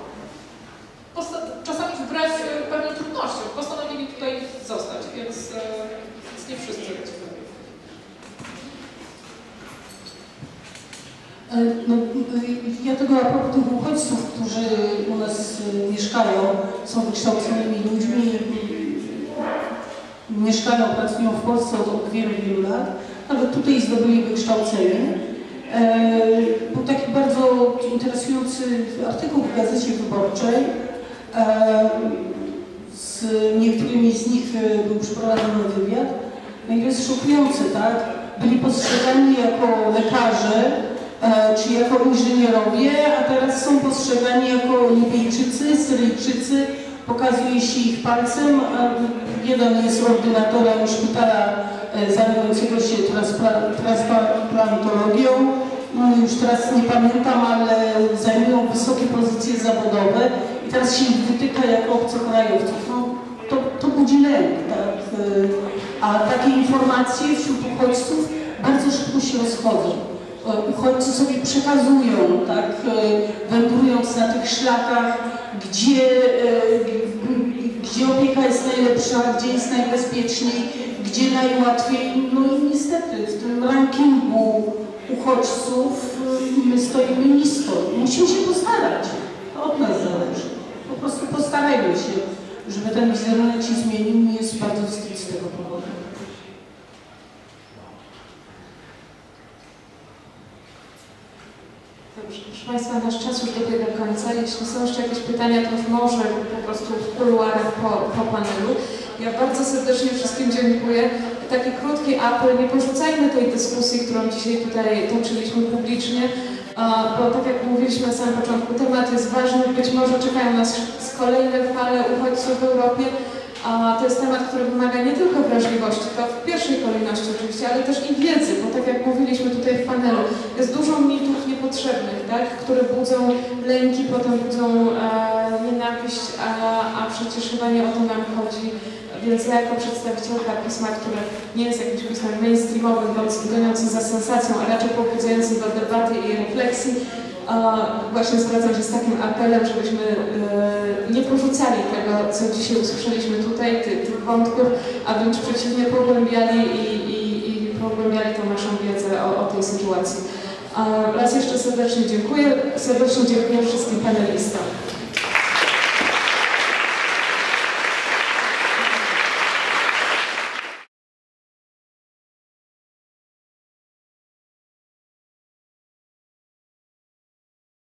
czasami wbrew pewnym trudnościom, postanowili tutaj zostać, więc nie wszyscy. No, ja tego a propos tych uchodźców, którzy u nas mieszkają, są wykształconymi ludźmi, mieszkają, pracują w Polsce od wielu, wielu lat, nawet tutaj zdobyli wykształcenie. Był taki bardzo interesujący artykuł w Gazecie Wyborczej. Z niektórymi z nich był przeprowadzony wywiad. No i to jest szokujące, tak? Byli postrzegani jako lekarze, czy jako inżynierowie, a teraz są postrzegani jako Libijczycy, Syryjczycy, pokazuje się ich palcem. Jeden jest ordynatorem szpitala zajmującego się transplantologią, już teraz nie pamiętam, ale zajmują wysokie pozycje zawodowe i teraz się ich wytyka jako obcokrajowców. No, to budzi lęk, tak? A takie informacje wśród uchodźców bardzo szybko się rozchodzą. Uchodźcy sobie przekazują, tak, wędrując na tych szlakach, gdzie opieka jest najlepsza, gdzie jest najbezpieczniej, gdzie najłatwiej. No i niestety w tym rankingu uchodźców my stoimy nisko. Musimy się postarać. To od nas zależy. Po prostu postarajmy się, żeby ten wizerunek się zmienił. Mi jest bardzo wstyd z tego powodu. Dobrze, proszę Państwa, nasz czas już dobiega końca. Jeśli są jeszcze jakieś pytania, to może po prostu w kuluarach po panelu. Ja bardzo serdecznie wszystkim dziękuję. Taki krótki apel, nie porzucajmy tej dyskusji, którą dzisiaj tutaj toczyliśmy publicznie, bo tak jak mówiliśmy na samym początku, temat jest ważny, być może czekają nas kolejne fale uchodźców w Europie. To jest temat, który wymaga nie tylko wrażliwości, to w pierwszej kolejności oczywiście, ale też i wiedzy, bo tak jak mówiliśmy tutaj w panelu, jest dużo mitów niepotrzebnych, tak, które budzą lęki, potem budzą nienawiść, a przecież chyba nie o to nam chodzi. Więc ja jako przedstawicielka pisma, które nie jest jakimś pismem mainstreamowym, goniącym za sensacją, a raczej pobudzającym do debaty i refleksji, właśnie zwracam się z takim apelem, żebyśmy nie porzucali tego, co dzisiaj usłyszeliśmy tutaj, tych wątków, a wręcz przeciwnie pogłębiali i pogłębiali tą naszą wiedzę o tej sytuacji. Raz jeszcze serdecznie dziękuję wszystkim panelistom.